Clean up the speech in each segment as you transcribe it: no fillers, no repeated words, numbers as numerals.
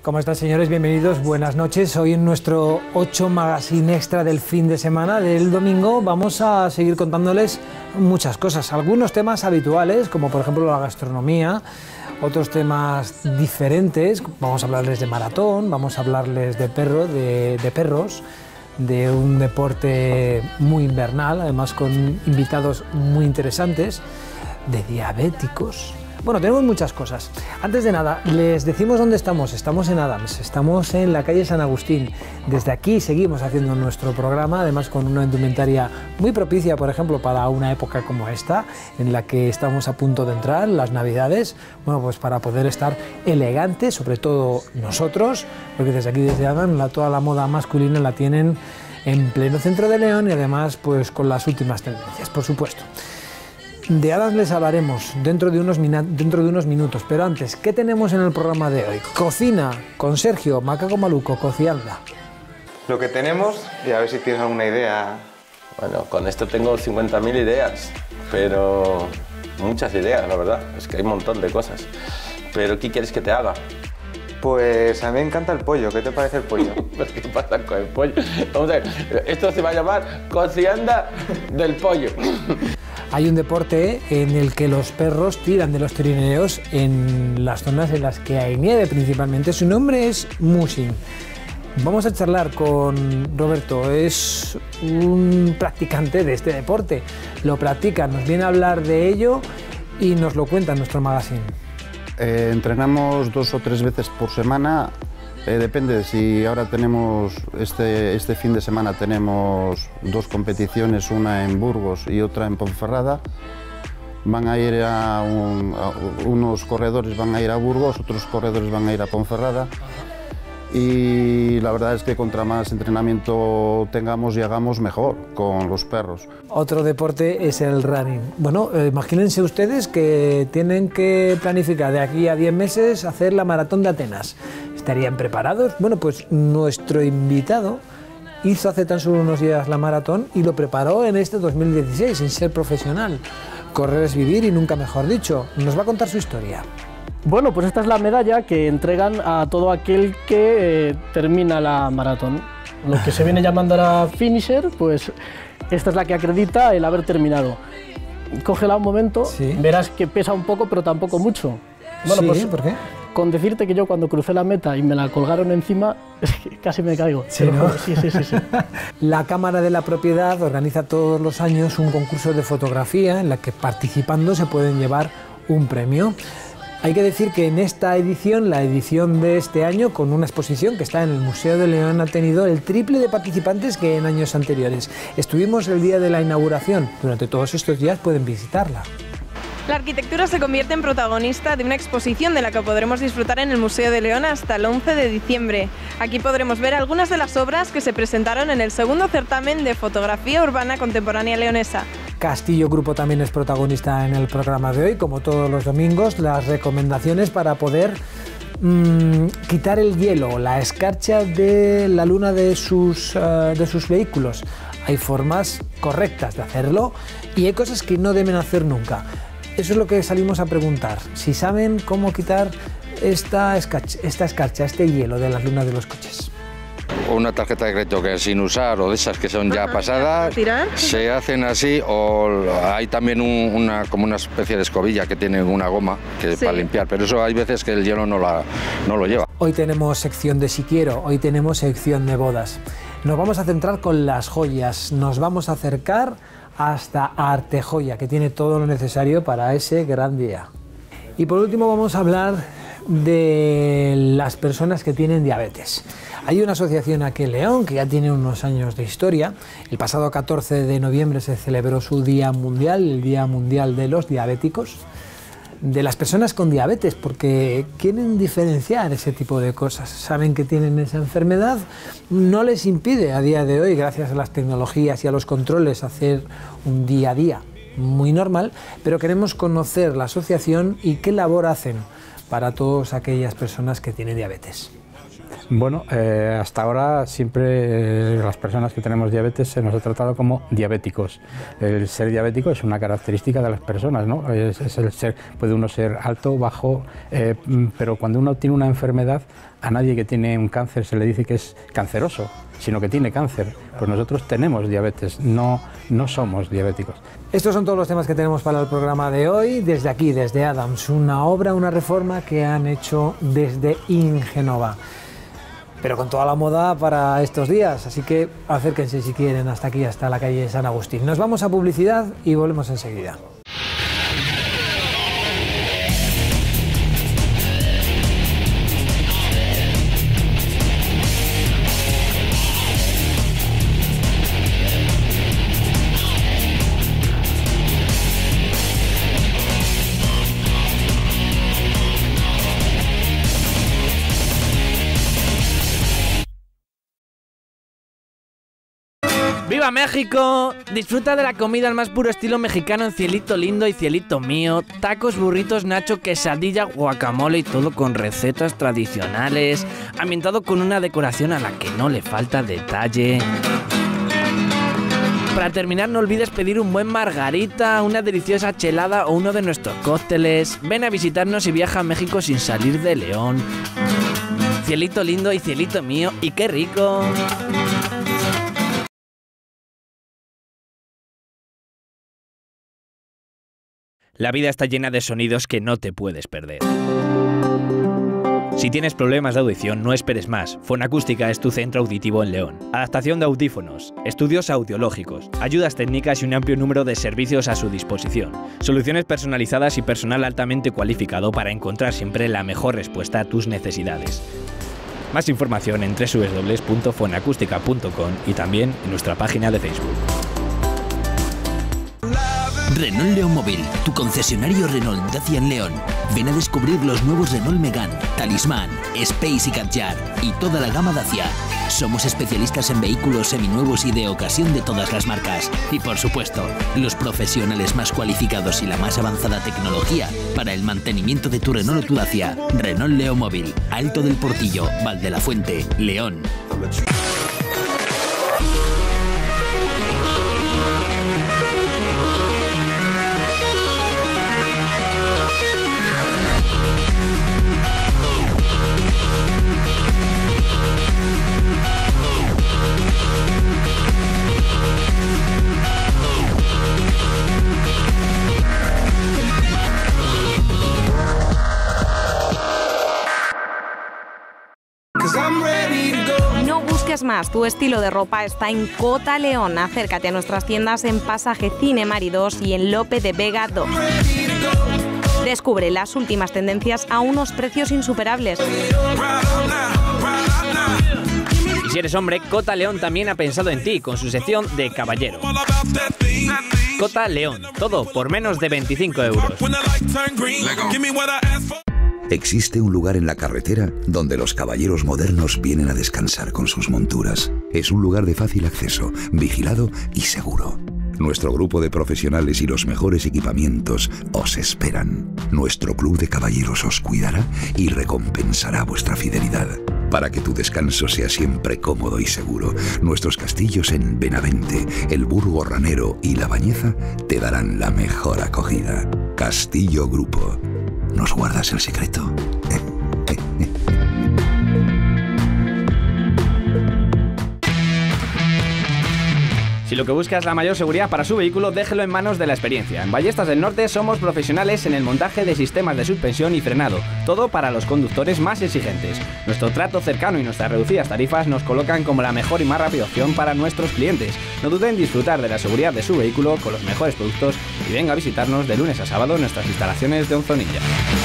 ¿Cómo están, señores? Bienvenidos, buenas noches. Hoy en nuestro 8 Magazine Extra del fin de semana, del domingo, vamos a seguir contándoles muchas cosas. Algunos temas habituales, como por ejemplo la gastronomía, otros temas diferentes. Vamos a hablarles de maratón, vamos a hablarles de perros, de un deporte muy invernal, además con invitados muy interesantes, de diabéticos. Bueno, tenemos muchas cosas. Antes de nada, les decimos dónde estamos. Estamos en Adams, estamos en la calle San Agustín. Desde aquí seguimos haciendo nuestro programa, además con una indumentaria muy propicia, por ejemplo, para una época como esta, en la que estamos a punto de entrar, las Navidades. Bueno, pues para poder estar elegantes, sobre todo nosotros, porque desde aquí, desde Adams, toda la moda masculina la tienen en pleno centro de León y además pues con las últimas tendencias, por supuesto. De Adams les hablaremos dentro de unos minutos, pero antes, ¿qué tenemos en el programa de hoy? Cocina con Sergio Macaco Maluco, Cocialda. Lo que tenemos, y a ver si tienes alguna idea. Bueno, con esto tengo 50.000 ideas, pero muchas ideas, la verdad. Es que hay un montón de cosas. Pero ¿qué quieres que te haga? Pues a mí me encanta el pollo. ¿Qué te parece el pollo? ¿Qué pasa con el pollo? Vamos a ver, esto se va a llamar Cocienda del Pollo. Hay un deporte en el que los perros tiran de los trineos en las zonas en las que hay nieve principalmente. Su nombre es mushing. Vamos a charlar con Roberto, es un practicante de este deporte. Lo practica, nos viene a hablar de ello y nos lo cuenta en nuestro magazine. Entrenamos 2 o 3 veces por semana. Depende, si ahora tenemos, este fin de semana tenemos 2 competiciones, una en Burgos y otra en Ponferrada. Van a ir unos corredores van a ir a Burgos, otros corredores van a ir a Ponferrada. Y la verdad es que contra más entrenamiento tengamos y hagamos, mejor con los perros. Otro deporte es el running. Bueno, imagínense ustedes que tienen que planificar de aquí a 10 meses hacer la maratón de Atenas. ¿Estarían preparados? Bueno, pues nuestro invitado hizo hace tan solo unos días la maratón y lo preparó en este 2016, sin ser profesional. Correr es vivir y nunca mejor dicho. Nos va a contar su historia. Bueno, pues esta es la medalla que entregan a todo aquel que termina la maratón. Lo que se viene llamando ahora finisher, pues esta es la que acredita el haber terminado. Cógela un momento, sí. Verás que pesa un poco, pero tampoco mucho. Bueno, sí, pues, ¿por qué? Con decirte que yo cuando crucé la meta y me la colgaron encima, casi me caigo. Sí, ¿no? Sí. La Cámara de la Propiedad organiza todos los años un concurso de fotografía en la que participando se pueden llevar un premio. Hay que decir que en esta edición, la edición de este año, con una exposición que está en el Museo de León, ha tenido el triple de participantes que en años anteriores. Estuvimos el día de la inauguración. Durante todos estos días pueden visitarla. La arquitectura se convierte en protagonista de una exposición de la que podremos disfrutar en el Museo de León hasta el 11 de diciembre. Aquí podremos ver algunas de las obras que se presentaron en el segundo certamen de fotografía urbana contemporánea leonesa. Castillo Grupo también es protagonista en el programa de hoy, como todos los domingos, las recomendaciones para poder quitar el hielo, la escarcha de la luna de sus vehículos. Hay formas correctas de hacerlo y hay cosas que no deben hacer nunca. Eso es lo que salimos a preguntar, si saben cómo quitar esta escarcha, este hielo de las lunas de los coches. Una tarjeta de crédito que sin usar o de esas que son ya pasadas, ¿tirar? Se hacen así, o hay también como una especie de escobilla que tiene una goma que sí, para limpiar, pero eso hay veces que el hielo no lo lleva. Hoy tenemos sección de Si Quiero, hoy tenemos sección de bodas. Nos vamos a centrar con las joyas, nos vamos a acercar hasta Artejoya, que tiene todo lo necesario para ese gran día. Y por último vamos a hablar de las personas que tienen diabetes. Hay una asociación aquí en León que ya tiene unos años de historia. El pasado 14 de noviembre se celebró su Día Mundial, el Día Mundial de los Diabéticos, de las personas con diabetes, porque quieren diferenciar ese tipo de cosas. Saben que tienen esa enfermedad, no les impide a día de hoy, gracias a las tecnologías y a los controles, hacer un día a día muy normal, pero queremos conocer la asociación y qué labor hacen para todas aquellas personas que tienen diabetes. Bueno, hasta ahora siempre las personas que tenemos diabetes se nos ha tratado como diabéticos. El ser diabético es una característica de las personas, ¿no? Es el ser, puede uno ser alto, bajo, pero cuando uno tiene una enfermedad, a nadie que tiene un cáncer se le dice que es canceroso, sino que tiene cáncer. Pues nosotros tenemos diabetes, no somos diabéticos. Estos son todos los temas que tenemos para el programa de hoy. Desde aquí, desde Adams, una reforma que han hecho desde Ingenova. Pero con toda la moda para estos días, así que acérquense si quieren hasta aquí, hasta la calle San Agustín. Nos vamos a publicidad y volvemos enseguida. ¡Viva México! Disfruta de la comida al más puro estilo mexicano en Cielito Lindo y Cielito Mío. Tacos, burritos, nacho, quesadilla, guacamole y todo con recetas tradicionales. Ambientado con una decoración a la que no le falta detalle. Para terminar, no olvides pedir un buen margarita, una deliciosa chelada o uno de nuestros cócteles. Ven a visitarnos y viaja a México sin salir de León. Cielito Lindo y Cielito Mío, ¡y qué rico! La vida está llena de sonidos que no te puedes perder. Si tienes problemas de audición, no esperes más. Fonacústica es tu centro auditivo en León. Adaptación de audífonos, estudios audiológicos, ayudas técnicas y un amplio número de servicios a su disposición. Soluciones personalizadas y personal altamente cualificado para encontrar siempre la mejor respuesta a tus necesidades. Más información en www.fonacústica.com y también en nuestra página de Facebook. Renault León Móvil, tu concesionario Renault Dacia en León. Ven a descubrir los nuevos Renault Megane, Talisman, Space y Kadjar y toda la gama Dacia. Somos especialistas en vehículos seminuevos y de ocasión de todas las marcas. Y por supuesto, los profesionales más cualificados y la más avanzada tecnología para el mantenimiento de tu Renault o tu Dacia. Renault León Móvil, Alto del Portillo, Valdelafuente, León. No busques más, tu estilo de ropa está en Cota León. Acércate a nuestras tiendas en Pasaje Cine Mari 2 y en Lope de Vega 2. Descubre las últimas tendencias a unos precios insuperables. Y si eres hombre, Cota León también ha pensado en ti con su sección de caballero. Cota León, todo por menos de 25 euros. Existe un lugar en la carretera donde los caballeros modernos vienen a descansar con sus monturas. Es un lugar de fácil acceso, vigilado y seguro. Nuestro grupo de profesionales y los mejores equipamientos os esperan. Nuestro club de caballeros os cuidará y recompensará vuestra fidelidad. Para que tu descanso sea siempre cómodo y seguro, nuestros castillos en Benavente, el Burgo Ranero y La Bañeza te darán la mejor acogida. Castillo Grupo. ¿Nos guardas el secreto? Si lo que busca es la mayor seguridad para su vehículo, déjelo en manos de la experiencia. En Ballestas del Norte somos profesionales en el montaje de sistemas de suspensión y frenado, todo para los conductores más exigentes. Nuestro trato cercano y nuestras reducidas tarifas nos colocan como la mejor y más rápida opción para nuestros clientes. No duden en disfrutar de la seguridad de su vehículo con los mejores productos y venga a visitarnos de lunes a sábado en nuestras instalaciones de Onzonilla.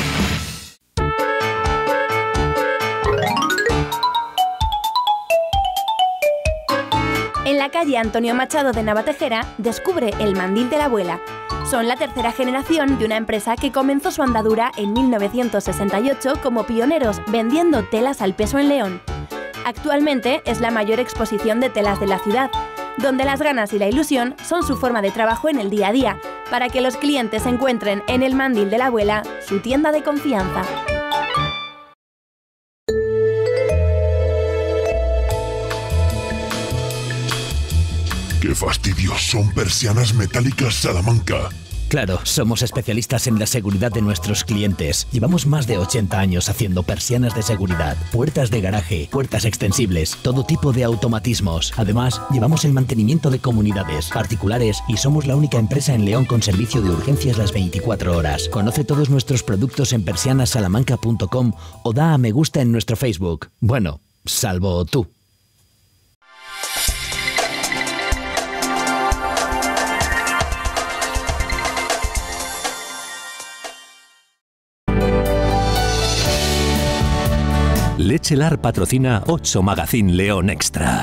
En la calle Antonio Machado de Navatejera, descubre el Mandil de la Abuela. Son la tercera generación de una empresa que comenzó su andadura en 1968 como pioneros vendiendo telas al peso en León. Actualmente es la mayor exposición de telas de la ciudad, donde las ganas y la ilusión son su forma de trabajo en el día a día, para que los clientes encuentren en el Mandil de la Abuela su tienda de confianza. ¡Qué fastidio! Son persianas metálicas Salamanca. Claro, somos especialistas en la seguridad de nuestros clientes. Llevamos más de 80 años haciendo persianas de seguridad, puertas de garaje, puertas extensibles, todo tipo de automatismos. Además, llevamos el mantenimiento de comunidades, particulares y somos la única empresa en León con servicio de urgencias las 24 horas. Conoce todos nuestros productos en persianasalamanca.com o da a me gusta en nuestro Facebook. Bueno, salvo tú. Lechelar patrocina 8 Magazine León Extra.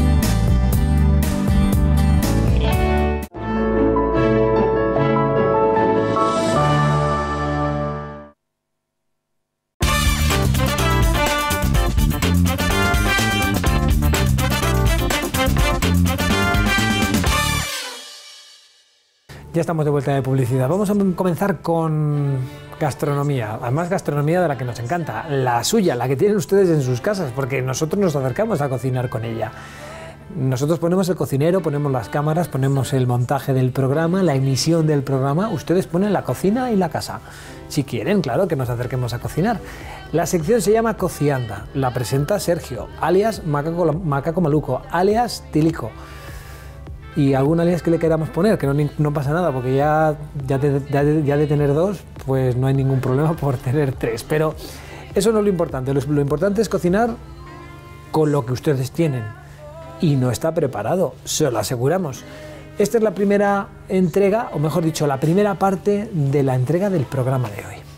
Ya estamos de vuelta de publicidad. Vamos a comenzar con gastronomía, además gastronomía de la que nos encanta, la suya, la que tienen ustedes en sus casas, porque nosotros nos acercamos a cocinar con ella. Nosotros ponemos el cocinero, ponemos las cámaras, ponemos el montaje del programa, la emisión del programa, ustedes ponen la cocina y la casa. Si quieren, claro, que nos acerquemos a cocinar. La sección se llama Cocianda, la presenta Sergio, alias Macaco Maluco, alias Tilico. Y algún alias que le queramos poner, que no pasa nada, porque ya de tener dos, pues no hay ningún problema por tener tres. Pero eso no es lo importante. Lo importante es cocinar con lo que ustedes tienen. Y no está preparado, se lo aseguramos. Esta es la primera entrega, o mejor dicho, la primera parte de la entrega del programa de hoy.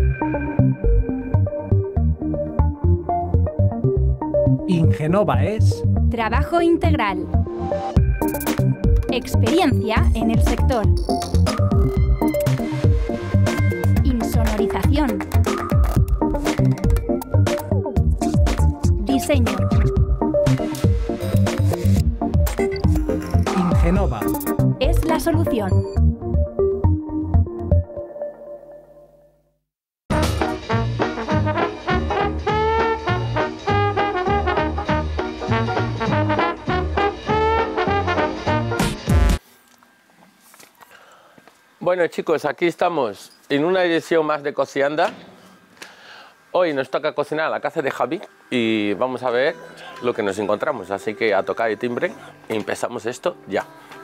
Ingenova es... Trabajo integral. Experiencia en el sector. Insonorización. Diseño. Ingenova es la solución. Bueno chicos, aquí estamos en una edición más de Cocianda. Hoy nos toca cocinar a la casa de Javi y vamos a ver lo que nos encontramos. Así que a tocar el timbre y empezamos esto ya.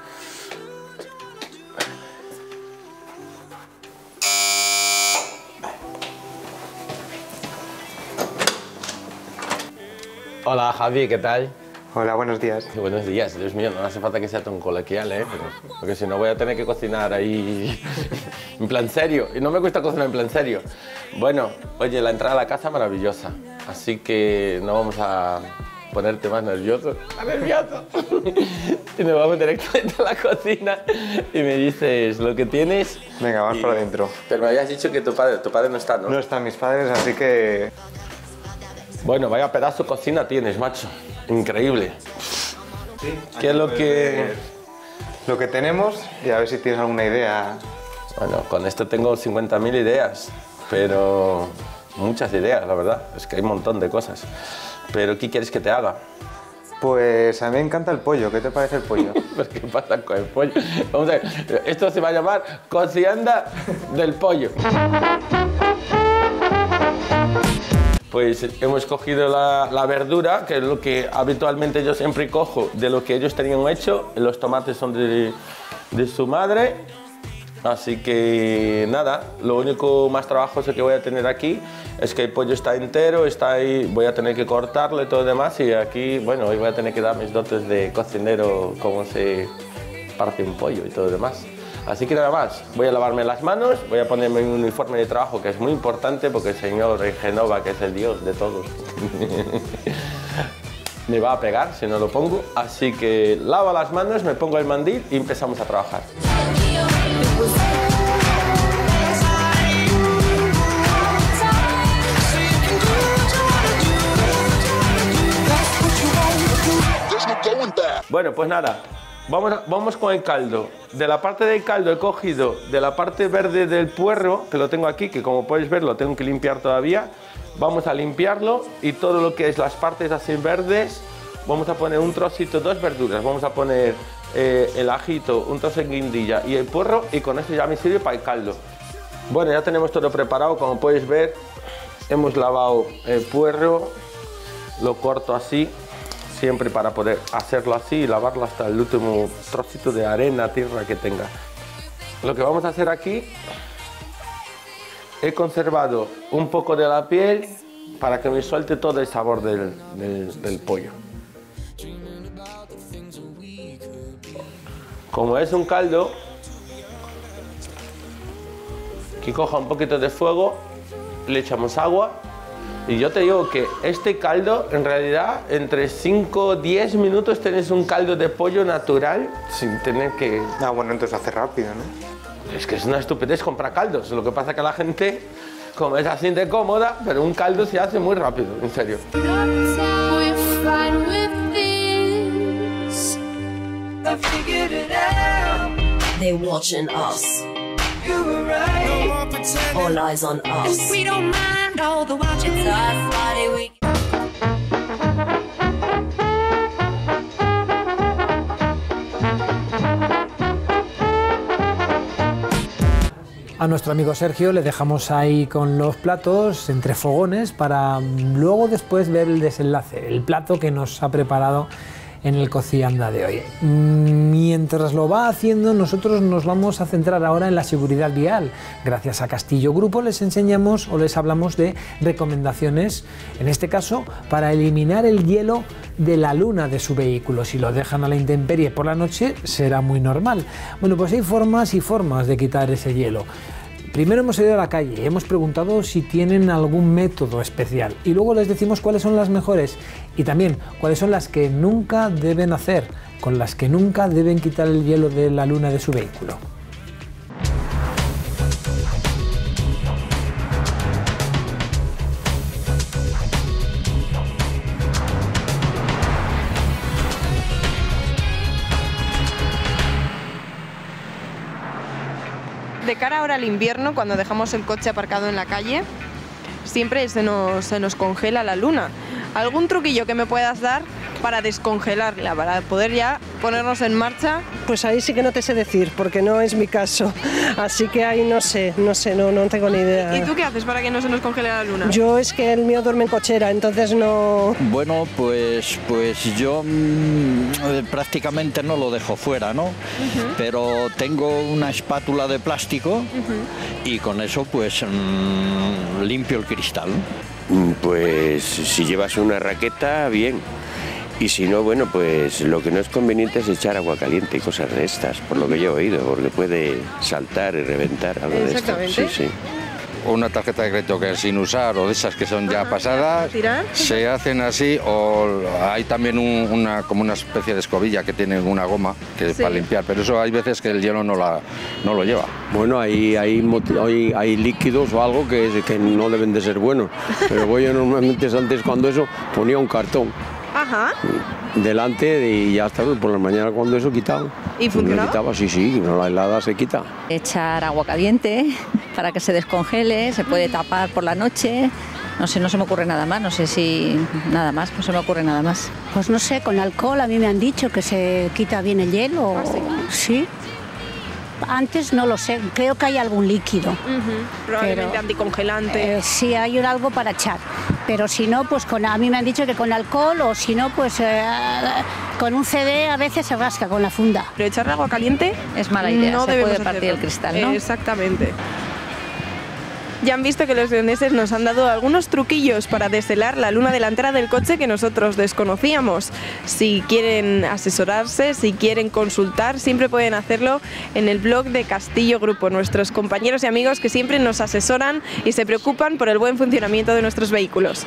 Hola Javi, ¿qué tal? Hola, buenos días. Buenos días, Dios mío, no hace falta que sea tan coloquial, porque si no voy a tener que cocinar ahí en plan serio, y no me gusta cocinar en plan serio. Bueno, oye, la entrada a la casa maravillosa, así que no vamos a ponerte más nervioso. ¡Nervioso! Y nos vamos directamente a la cocina y me dices lo que tienes. Venga, vamos para adentro. Pero me habías dicho que tu padre no está, ¿no? No están mis padres, así que... Bueno, vaya pedazo de cocina tienes, macho. Increíble. Sí, ¿qué es lo que...? Lo que tenemos y a ver si tienes alguna idea. Bueno, con esto tengo 50.000 ideas, pero muchas ideas, la verdad. Es que hay un montón de cosas. Pero ¿qué quieres que te haga? Pues a mí me encanta el pollo. ¿Qué te parece el pollo? ¿Pero qué pasa con el pollo? Vamos a ver, esto se va a llamar Cocianda del Pollo. Pues hemos cogido la verdura, que es lo que habitualmente yo siempre cojo de lo que ellos tenían hecho. Los tomates son de su madre, así que nada, lo único más trabajoso que voy a tener aquí es que el pollo está entero, está ahí, voy a tener que cortarlo y todo lo demás, y aquí, bueno, hoy voy a tener que dar mis dotes de cocinero, cómo se parte un pollo y todo lo demás. Así que nada más, voy a lavarme las manos, voy a ponerme un uniforme de trabajo que es muy importante porque el señor Ingenova, que es el dios de todos, me va a pegar si no lo pongo. Así que lavo las manos, me pongo el mandil y empezamos a trabajar. Bueno, pues nada. Vamos con el caldo. De la parte del caldo he cogido de la parte verde del puerro, que lo tengo aquí, que como podéis ver lo tengo que limpiar todavía. Vamos a limpiarlo y todo lo que es las partes así verdes, vamos a poner un trocito, dos verduras. Vamos a poner el ajito, un trozo de guindilla y el puerro, y con esto ya me sirve para el caldo. Bueno, ya tenemos todo preparado, como podéis ver, hemos lavado el puerro, lo corto así, siempre para poder hacerlo así y lavarlo hasta el último trocito de arena, tierra que tenga. Lo que vamos a hacer aquí, he conservado un poco de la piel para que me suelte todo el sabor del pollo. Como es un caldo que coja un poquito de fuego, le echamos agua y yo te digo que este caldo en realidad entre 5 o 10 minutos tenés un caldo de pollo natural sin tener que... Ah, bueno, entonces hace rápido, ¿no? Es que es una estupidez comprar caldos, lo que pasa es que la gente como es así de cómoda, pero un caldo se hace muy rápido, en serio. They're watching us. All eyes on us. We don't mind all the watching. It's our Friday week. A nuestro amigo Sergio le dejamos ahí con los platos entre fogones para luego después ver el desenlace, el plato que nos ha preparado en el Cocianda de hoy. Mientras lo va haciendo, nosotros nos vamos a centrar ahora en la seguridad vial. Gracias a Castillo Grupo les enseñamos o les hablamos de recomendaciones, en este caso para eliminar el hielo de la luna de su vehículo. Si lo dejan a la intemperie por la noche será muy normal. Bueno, pues hay formas y formas de quitar ese hielo. Primero hemos ido a la calle, hemos preguntado si tienen algún método especial y luego les decimos cuáles son las mejores y también cuáles son las que nunca deben hacer, con las que nunca deben quitar el hielo de la luna de su vehículo. De cara ahora al invierno, cuando dejamos el coche aparcado en la calle, siempre se nos congela la luna. ¿Algún truquillo que me puedas dar para descongelarla, para poder ya ponernos en marcha? Pues ahí sí que no te sé decir, porque no es mi caso. Así que ahí no tengo ni idea. ¿Y tú qué haces para que no se nos congele la luna? Yo es que el mío duerme en cochera, entonces no... Bueno, pues yo prácticamente no lo dejo fuera, ¿no? Pero tengo una espátula de plástico y con eso pues limpio el cristal. Pues si llevas una raqueta, bien. Y si no, bueno, pues lo que no es conveniente es echar agua caliente y cosas de estas, por lo que yo he oído, porque puede saltar y reventar algo de esto. Sí, sí. Una tarjeta de crédito que es sin usar o de esas que son ya pasadas, se hacen así, o hay también como una especie de escobilla que tiene una goma que es para limpiar, pero eso hay veces que el hielo no lo lleva. Bueno, hay líquidos o algo que no deben de ser buenos, pero yo normalmente antes cuando eso ponía un cartón. Ajá. Delante y ya está, por la mañana cuando eso quitaba. ¿Y funcionaba? Quitaba, sí, la helada se quita. Echar agua caliente para que se descongele, se puede tapar por la noche. No sé, no se me ocurre nada más, no sé si nada más, no se me ocurre nada más. Pues no sé, con alcohol a mí me han dicho que se quita bien el hielo. Sí. Antes no lo sé, creo que hay algún líquido. Probablemente anticongelante. Sí, hay algo para echar. Pero si no, pues a mí me han dicho que con alcohol o si no, pues con un CD a veces se rasca con la funda. Pero echarle agua caliente es mala idea, no se puede partir el cristal, ¿no? Exactamente. Ya han visto que los leoneses nos han dado algunos truquillos para deshelar la luna delantera del coche que nosotros desconocíamos. Si quieren asesorarse, si quieren consultar, siempre pueden hacerlo en el blog de Castillo Grupo, nuestros compañeros y amigos que siempre nos asesoran y se preocupan por el buen funcionamiento de nuestros vehículos.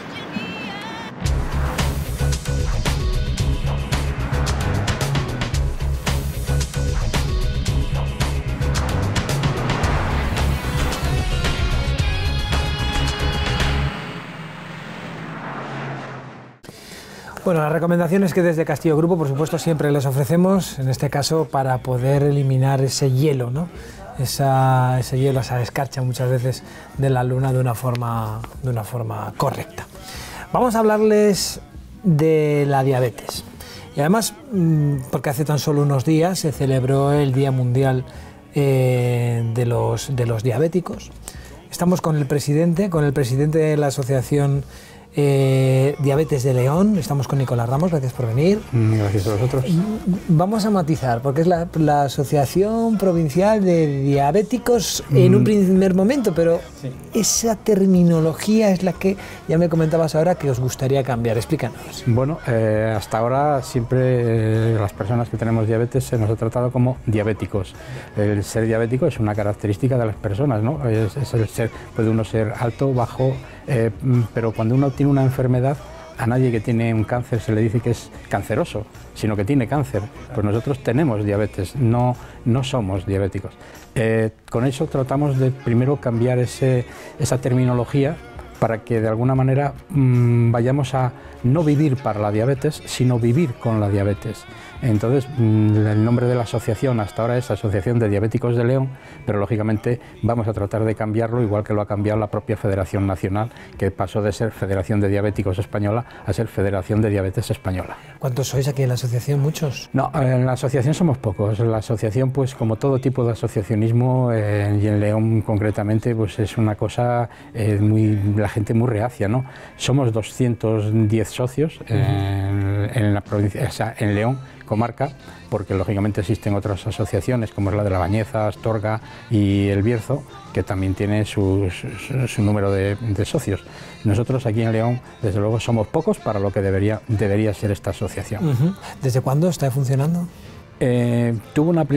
Bueno, las recomendaciones que desde Castillo Grupo, por supuesto, siempre les ofrecemos, en este caso para poder eliminar ese hielo, ¿no? Ese hielo, esa escarcha muchas veces de la luna de una forma correcta. Vamos a hablarles de la diabetes. Y además, porque hace tan solo unos días se celebró el Día Mundial de los Diabéticos. Estamos con el presidente de la Asociación Diabetes de León. Estamos con Nicolás Ramos, gracias por venir. Gracias a vosotros. Vamos a matizar, porque es la Asociación Provincial de Diabéticos en un primer momento, pero sí, esa terminología es la que ya me comentabas ahora que os gustaría cambiar. Explícanos. Bueno, hasta ahora siempre las personas que tenemos diabetes se nos ha tratado como diabéticos. El ser diabético es una característica de las personas, ¿no? Es el ser, puede uno ser alto, bajo, pero cuando uno tiene una enfermedad, a nadie que tiene un cáncer se le dice que es canceroso, sino que tiene cáncer. Pues nosotros tenemos diabetes, no somos diabéticos. Con eso tratamos de primero cambiar esa terminología para que de alguna manera vayamos a no vivir para la diabetes, sino vivir con la diabetes. Entonces, el nombre de la asociación hasta ahora es Asociación de Diabéticos de León, pero lógicamente vamos a tratar de cambiarlo, igual que lo ha cambiado la propia Federación Nacional, que pasó de ser Federación de Diabéticos Española a ser Federación de Diabetes Española. ¿Cuántos sois aquí en la asociación? ¿Muchos? No, en la asociación somos pocos. La asociación, pues como todo tipo de asociacionismo, y en León concretamente, pues es una cosa la gente muy reacia, ¿no? Somos 210 socios en la provincia, o sea, en León, comarca, porque lógicamente existen otras asociaciones como es la de La Bañeza, Astorga y El Bierzo, que también tiene su número de socios. Nosotros aquí en León, desde luego, somos pocos para lo que debería ser esta asociación. ¿Desde cuándo está funcionando? Tuvo un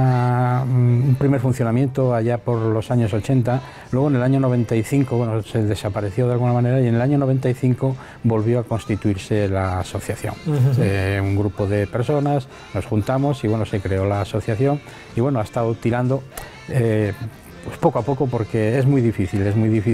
primer funcionamiento allá por los años 80, luego en el año 95, bueno, se desapareció de alguna manera y en el año 95 volvió a constituirse la asociación. Un grupo de personas, nos juntamos y bueno, se creó la asociación y bueno, ha estado tirando pues poco a poco porque es muy difícil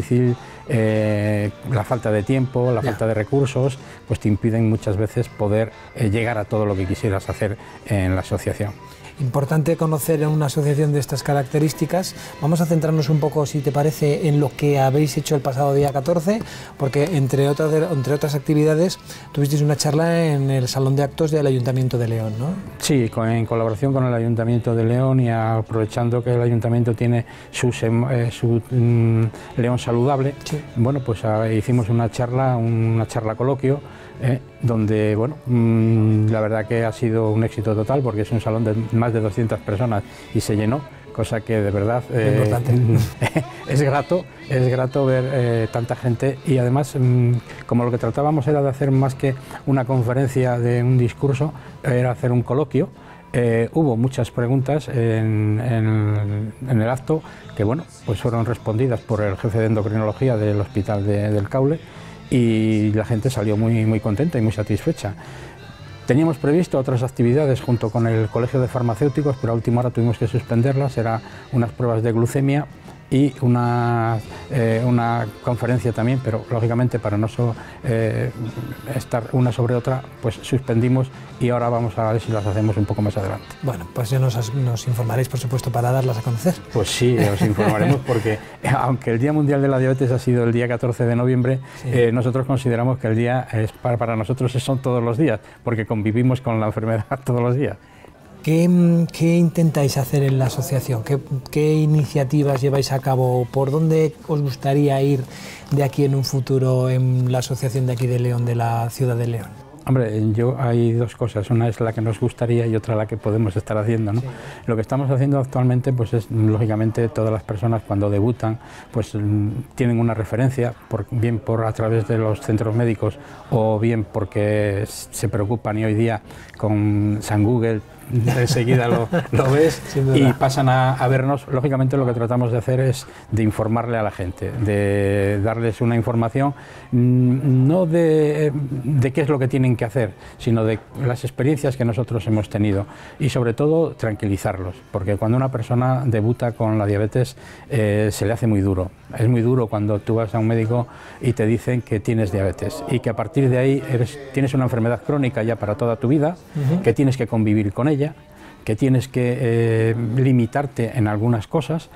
la falta de tiempo, la falta de recursos, pues te impiden muchas veces poder llegar a todo lo que quisieras hacer en la asociación. Importante conocer una asociación de estas características. Vamos a centrarnos un poco, si te parece, en lo que habéis hecho el pasado día 14, porque entre otras actividades tuvisteis una charla en el Salón de Actos del Ayuntamiento de León, ¿no? Sí, en colaboración con el Ayuntamiento de León y aprovechando que el Ayuntamiento tiene su León Saludable, sí. Bueno, pues hicimos una charla coloquio, donde, bueno, la verdad que ha sido un éxito total porque es un salón de más de 200 personas y se llenó, cosa que de verdad es grato ver tanta gente y además, como lo que tratábamos era de hacer más que una conferencia de un discurso, era hacer un coloquio. Hubo muchas preguntas en el acto que, bueno, pues fueron respondidas por el jefe de endocrinología del Hospital del Caule y la gente salió muy contenta y muy satisfecha. Teníamos previsto otras actividades junto con el Colegio de Farmacéuticos, pero a última hora tuvimos que suspenderlas, eran unas pruebas de glucemia y una conferencia también, pero lógicamente para no estar una sobre otra, pues suspendimos y ahora vamos a ver si las hacemos un poco más adelante. Bueno, pues ya nos informaréis, por supuesto, para darlas a conocer. Pues sí, os informaremos porque aunque el Día Mundial de la Diabetes ha sido el día 14 de noviembre, sí. Nosotros consideramos que el día para nosotros son todos los días, porque convivimos con la enfermedad todos los días. ¿Qué intentáis hacer en la asociación? ¿Qué iniciativas lleváis a cabo? ¿Por dónde os gustaría ir de aquí en un futuro en la asociación de aquí de León, de la ciudad de León? Hombre, hay dos cosas, una es la que nos gustaría y otra la que podemos estar haciendo, ¿no? Sí. Lo que estamos haciendo actualmente pues es, lógicamente, todas las personas cuando debutan pues tienen una referencia, bien a través de los centros médicos o bien porque se preocupan y hoy día con San Google enseguida lo ves y pasan a vernos. Lógicamente lo que tratamos de hacer es de informarle a la gente, de darles una información no de qué es lo que tienen que hacer, sino de las experiencias que nosotros hemos tenido y sobre todo tranquilizarlos, porque cuando una persona debuta con la diabetes se le hace muy duro. Es muy duro cuando tú vas a un médico y te dicen que tienes diabetes y que a partir de ahí tienes una enfermedad crónica ya para toda tu vida, que tienes que convivir con ella, que tienes que limitarte en algunas cosas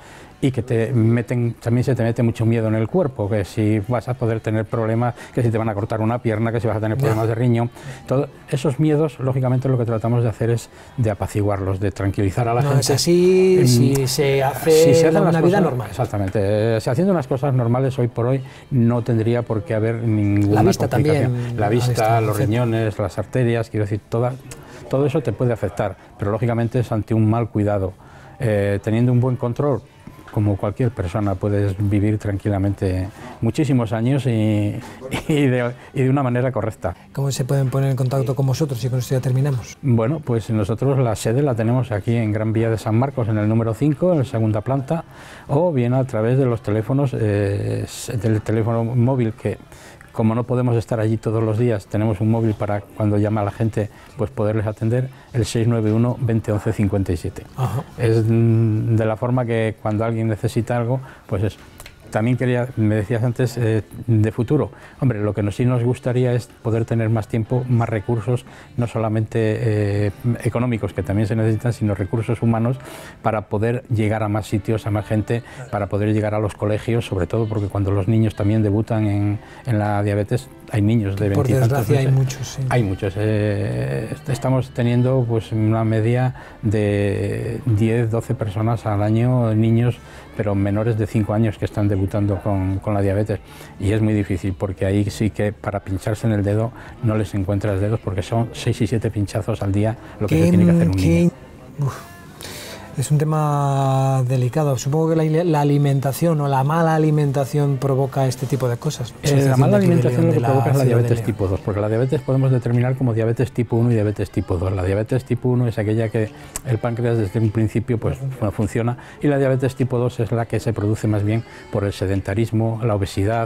y que también se te mete mucho miedo en el cuerpo, que si vas a poder tener problemas, que si te van a cortar una pierna, que si vas a tener problemas de riñón. Todos esos miedos, lógicamente, lo que tratamos de hacer es de apaciguarlos, de tranquilizar a la gente. Es así si se hace una vida normal. Exactamente. Si haciendo unas cosas normales hoy por hoy no tendría por qué haber ninguna la vista complicación. También, la vista, los riñones, las arterias, quiero decir, todo eso te puede afectar, pero lógicamente es ante un mal cuidado. Teniendo un buen control, como cualquier persona, puedes vivir tranquilamente muchísimos años y de una manera correcta. ¿Cómo se pueden poner en contacto con vosotros y con esto ya terminamos? Bueno, pues nosotros la sede la tenemos aquí en Gran Vía de San Marcos, en el número 5, en la segunda planta, o bien a través de los teléfonos, del teléfono móvil, que como no podemos estar allí todos los días, tenemos un móvil para cuando llama a la gente, pues poderles atender, el 691 20 11 57. Ajá. Es de la forma que cuando alguien necesita algo, pues es. También me decías antes, de futuro. Hombre, lo que sí nos gustaría es poder tener más tiempo, más recursos, no solamente económicos, que también se necesitan, sino recursos humanos para poder llegar a más sitios, a más gente, para poder llegar a los colegios, sobre todo porque cuando los niños también debutan en la diabetes, hay niños de 20 Por desgracia hay muchos, sí. Hay muchos. Estamos teniendo pues una media de 10, 12 personas al año, niños, pero menores de 5 años que están debutando con la diabetes, y es muy difícil porque ahí sí que para pincharse en el dedo no les encuentras dedos, porque son 6 y 7 pinchazos al día lo que se tiene que hacer un niño. Es un tema delicado. Supongo que la alimentación o la mala alimentación provoca este tipo de cosas. La mala alimentación lo que provoca es la diabetes tipo 2, porque la diabetes podemos determinar como diabetes tipo 1 y diabetes tipo 2. La diabetes tipo 1 es aquella que el páncreas desde un principio pues no funciona, y la diabetes tipo 2 es la que se produce más bien por el sedentarismo, la obesidad,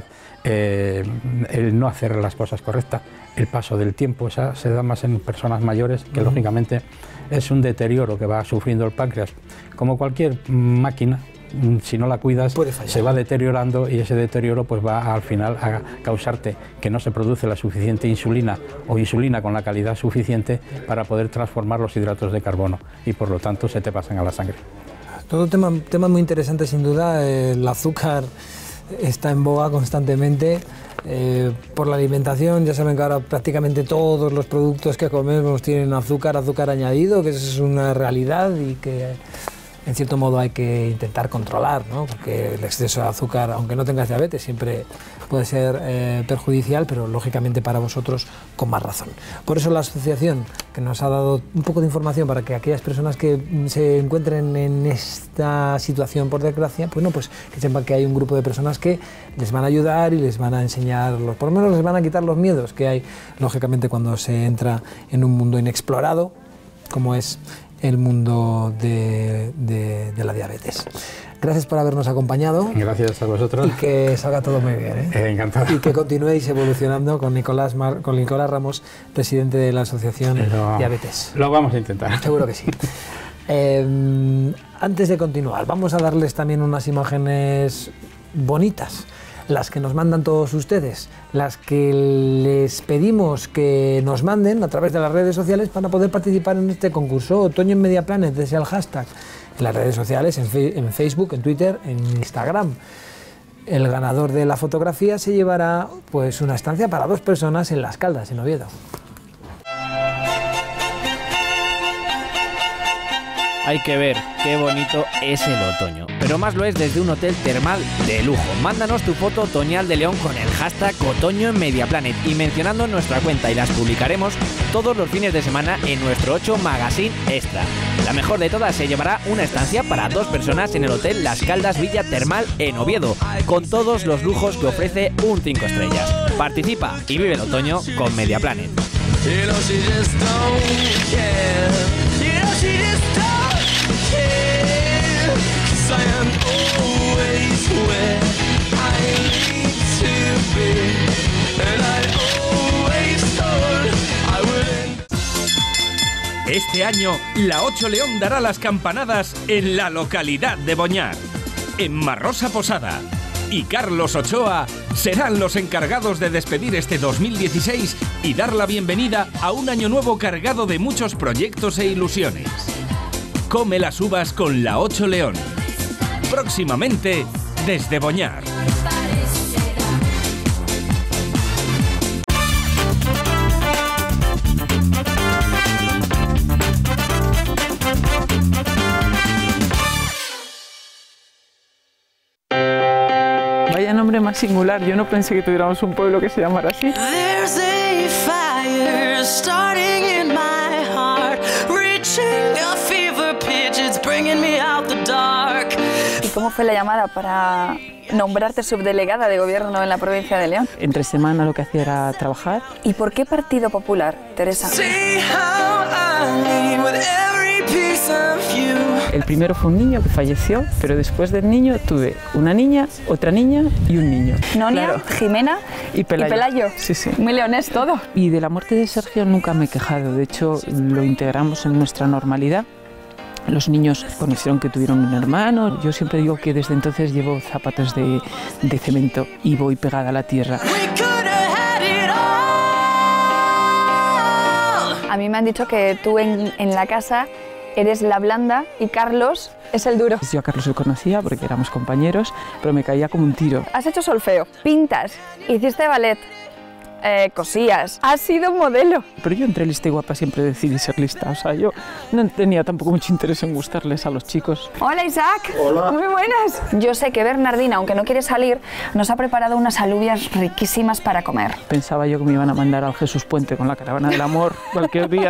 el no hacer las cosas correctas, el paso del tiempo. Esa se da más en personas mayores, que lógicamente es un deterioro que va sufriendo el páncreas. Como cualquier máquina, si no la cuidas, se va deteriorando, y ese deterioro pues va al final a causarte que no se produce la suficiente insulina o insulina con la calidad suficiente para poder transformar los hidratos de carbono, y por lo tanto se te pasan a la sangre. Todo tema muy interesante sin duda. El azúcar está en boga constantemente. Por la alimentación, ya saben que ahora prácticamente todos los productos que comemos tienen azúcar añadido, que eso es una realidad y que en cierto modo hay que intentar controlar, ¿no? Porque el exceso de azúcar, aunque no tengas diabetes, siempre puede ser perjudicial, pero lógicamente para vosotros con más razón. Por eso la asociación, que nos ha dado un poco de información para que aquellas personas que se encuentren en esta situación, por desgracia, pues no, pues que sepan que hay un grupo de personas que les van a ayudar y les van a enseñar, por lo menos les van a quitar los miedos que hay, lógicamente, cuando se entra en un mundo inexplorado, como es el mundo de la diabetes. Gracias por habernos acompañado. Gracias a vosotros. Y que salga todo muy bien, ¿eh? Encantado. Y que continuéis evolucionando con Nicolás Ramos, presidente de la Asociación Diabetes. Lo vamos a intentar. Seguro que sí. Antes de continuar, vamos a darles también unas imágenes bonitas, las que nos mandan todos ustedes, las que les pedimos que nos manden a través de las redes sociales para poder participar en este concurso. Otoño en Mediaplanet es el hashtag en las redes sociales, en Facebook, en Twitter, en Instagram. El ganador de la fotografía se llevará pues una estancia para 2 personas en Las Caldas, en Oviedo. Hay que ver qué bonito es el otoño, pero más lo es desde un hotel termal de lujo. Mándanos tu foto otoñal de León con el hashtag Otoño en Mediaplanet y mencionando nuestra cuenta, y las publicaremos todos los fines de semana en nuestro 8 Magazine Extra. La mejor de todas se llevará una estancia para 2 personas en el hotel Las Caldas Villa Termal en Oviedo, con todos los lujos que ofrece un 5 estrellas. Participa y vive el otoño con Mediaplanet. Este año, la 8 León dará las campanadas en la localidad de Boñar, en Marrosa Posada. Y Carlos Ochoa serán los encargados de despedir este 2016 y dar la bienvenida a un año nuevo cargado de muchos proyectos e ilusiones. Come las uvas con la 8 León. Próximamente, desde Boñar. Vaya nombre más singular, yo no pensé que tuviéramos un pueblo que se llamara así. ¿Y cómo fue la llamada para nombrarte subdelegada de gobierno en la provincia de León? Entre semana lo que hacía era trabajar. ¿Y por qué Partido Popular, Teresa? El primero fue un niño que falleció, pero después del niño tuve una niña, otra niña y un niño. Nonia, claro. Jimena y Pelayo. Sí, sí. Muy leonés todo. Y de la muerte de Sergio nunca me he quejado, de hecho lo integramos en nuestra normalidad. Los niños conocieron que tuvieron un hermano. Yo siempre digo que desde entonces llevo zapatos de cemento y voy pegada a la tierra. A mí me han dicho que tú en la casa eres la blanda y Carlos es el duro. Yo a Carlos lo conocía porque éramos compañeros, pero me caía como un tiro. Has hecho solfeo, pintas, hiciste ballet, cosías, has sido modelo. Pero yo entre lista y guapa siempre decidí ser lista, o sea, yo no tenía tampoco mucho interés en gustarles a los chicos. Hola Isaac. Hola. Muy buenas. Yo sé que Bernardina, aunque no quiere salir, nos ha preparado unas alubias riquísimas para comer. Pensaba yo que me iban a mandar al Jesús Puente con la caravana del amor cualquier día.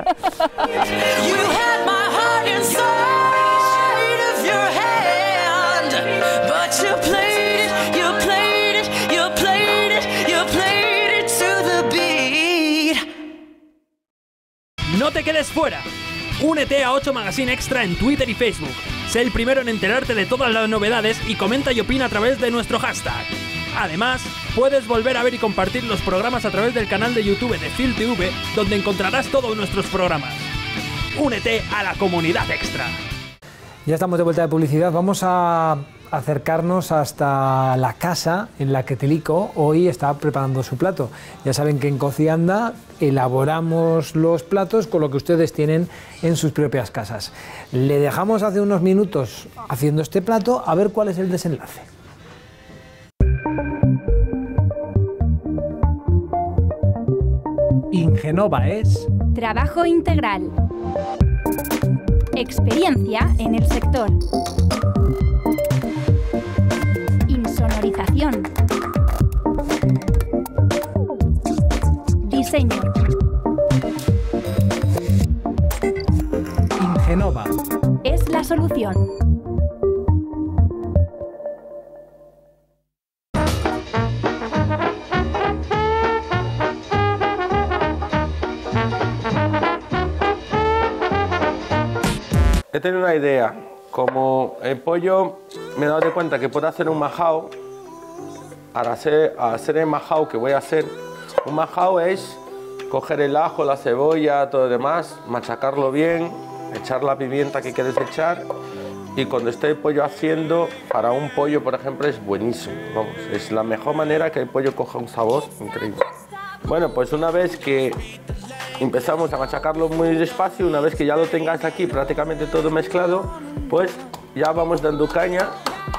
No te quedes fuera. Únete a 8 Magazine Extra en Twitter y Facebook. Sé el primero en enterarte de todas las novedades y comenta y opina a través de nuestro hashtag. Además, puedes volver a ver y compartir los programas a través del canal de YouTube de FilTV, donde encontrarás todos nuestros programas. Únete a la comunidad extra. Ya estamos de vuelta de publicidad. Vamos a acercarnos hasta la casa en la que Telico hoy está preparando su plato. Ya saben que en Cocianda elaboramos los platos con lo que ustedes tienen en sus propias casas. Le dejamos hace unos minutos haciendo este plato a ver cuál es el desenlace. Ingenova es trabajo integral, experiencia en el sector, insonorización, diseño. Ingenova es la solución. He tenido una idea. Como el pollo me he dado cuenta que puedo hacer un majao. Para hacer el majao que voy a hacer, un majao es coger el ajo, la cebolla, todo lo demás, machacarlo bien, echar la pimienta que quieres echar, y cuando esté el pollo haciendo, para un pollo por ejemplo es buenísimo, vamos, es la mejor manera que el pollo coja un sabor increíble. Bueno, pues una vez que empezamos a machacarlo muy despacio, una vez que ya lo tengas aquí prácticamente todo mezclado, pues ya vamos dando caña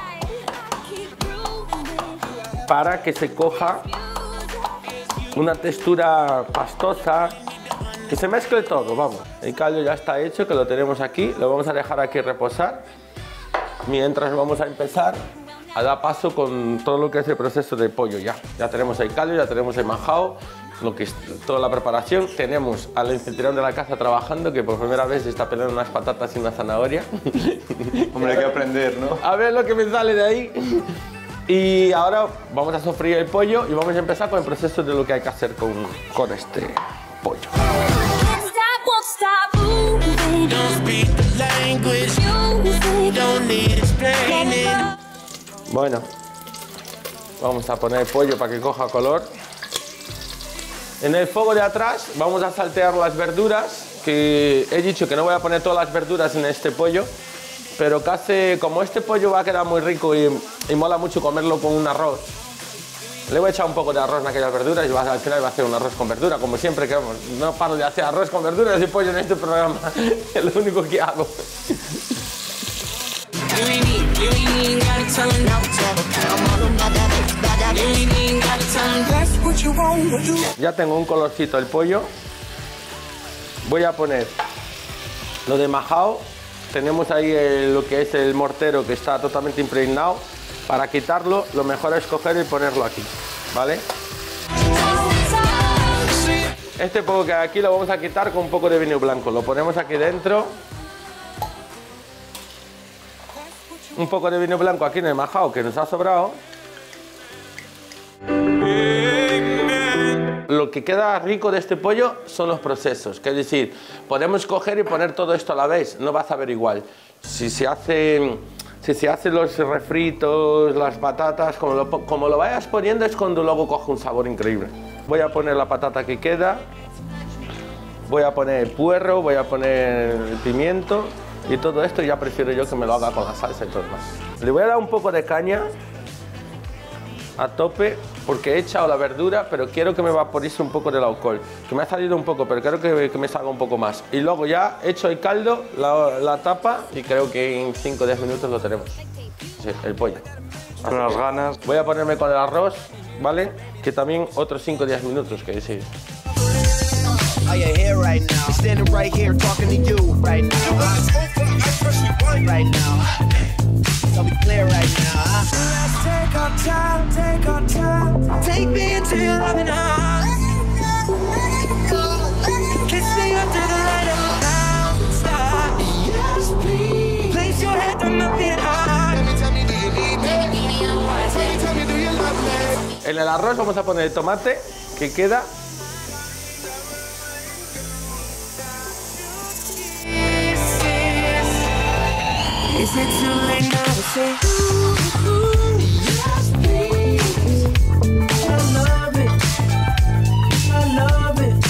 para que se coja una textura pastosa, que se mezcle todo, vamos. El caldo ya está hecho, que lo tenemos aquí, lo vamos a dejar aquí reposar, mientras vamos a empezar a dar paso con todo lo que es el proceso de pollo. Ya tenemos el caldo, ya tenemos el majao, lo que es toda la preparación. Tenemos al anfitrión de la casa trabajando, que por primera vez está pelando unas patatas y una zanahoria. Hombre, hay que aprender, ¿no? A ver lo que me sale de ahí. Y ahora vamos a sofreír el pollo y vamos a empezar con el proceso de lo que hay que hacer con este pollo. Bueno, vamos a poner el pollo para que coja color. En el fuego de atrás vamos a saltear las verduras, que he dicho que no voy a poner todas las verduras en este pollo, pero casi como este pollo va a quedar muy rico y mola mucho comerlo con un arroz. Le voy a echar un poco de arroz en aquellas verduras y al final va a hacer un arroz con verdura, como siempre que vamos. No paro de hacer arroz con verduras y pollo en este programa, es lo único que hago. You ain't even gotta tell them no trouble. I'm all about that ex, about that. You ain't even gotta tell them that's what you want to do. Ya tengo un colorcito el pollo. Voy a poner lo de majao. Tenemos ahí lo que es el mortero que está totalmente impregnado. Para quitarlo, lo mejor es coger y ponerlo aquí, ¿vale? Este poco que hay aquí lo vamos a quitar con un poco de vino blanco. Lo ponemos aquí dentro. Un poco de vino blanco aquí en el majao que nos ha sobrado. Lo que queda rico de este pollo son los procesos, que es decir, podemos coger y poner todo esto a la vez, no va a saber igual. Si se hacen los refritos, las patatas, como lo vayas poniendo es cuando luego coge un sabor increíble. Voy a poner la patata que queda, voy a poner el puerro, voy a poner el pimiento y todo esto ya prefiero yo que me lo haga con la salsa y todo más. Le voy a dar un poco de caña a tope porque he echado la verdura, pero quiero que me vaporice un poco del alcohol, que me ha salido un poco, pero quiero que me salga un poco más. Y luego ya he hecho el caldo, la tapa y creo que en 5 o 10 minutos lo tenemos. Sí, el pollo. Con las ganas. Voy a ponerme con el arroz, ¿vale? Que también otros 5 o 10 minutos, que decir. Are you here right now? Standing right here talking to you right now. Right now. So be clear right now. Let's take our time, take our time. Take me into your loving arms. Kiss me under the light of a thousand stars. Yes, please. Place your head on my beating heart. Tell me, do you need me? Tell me, do you love me? En el arroz vamos a poner el tomate que queda. Is it too late now to say, ooh, yes, please. I love it. I love it.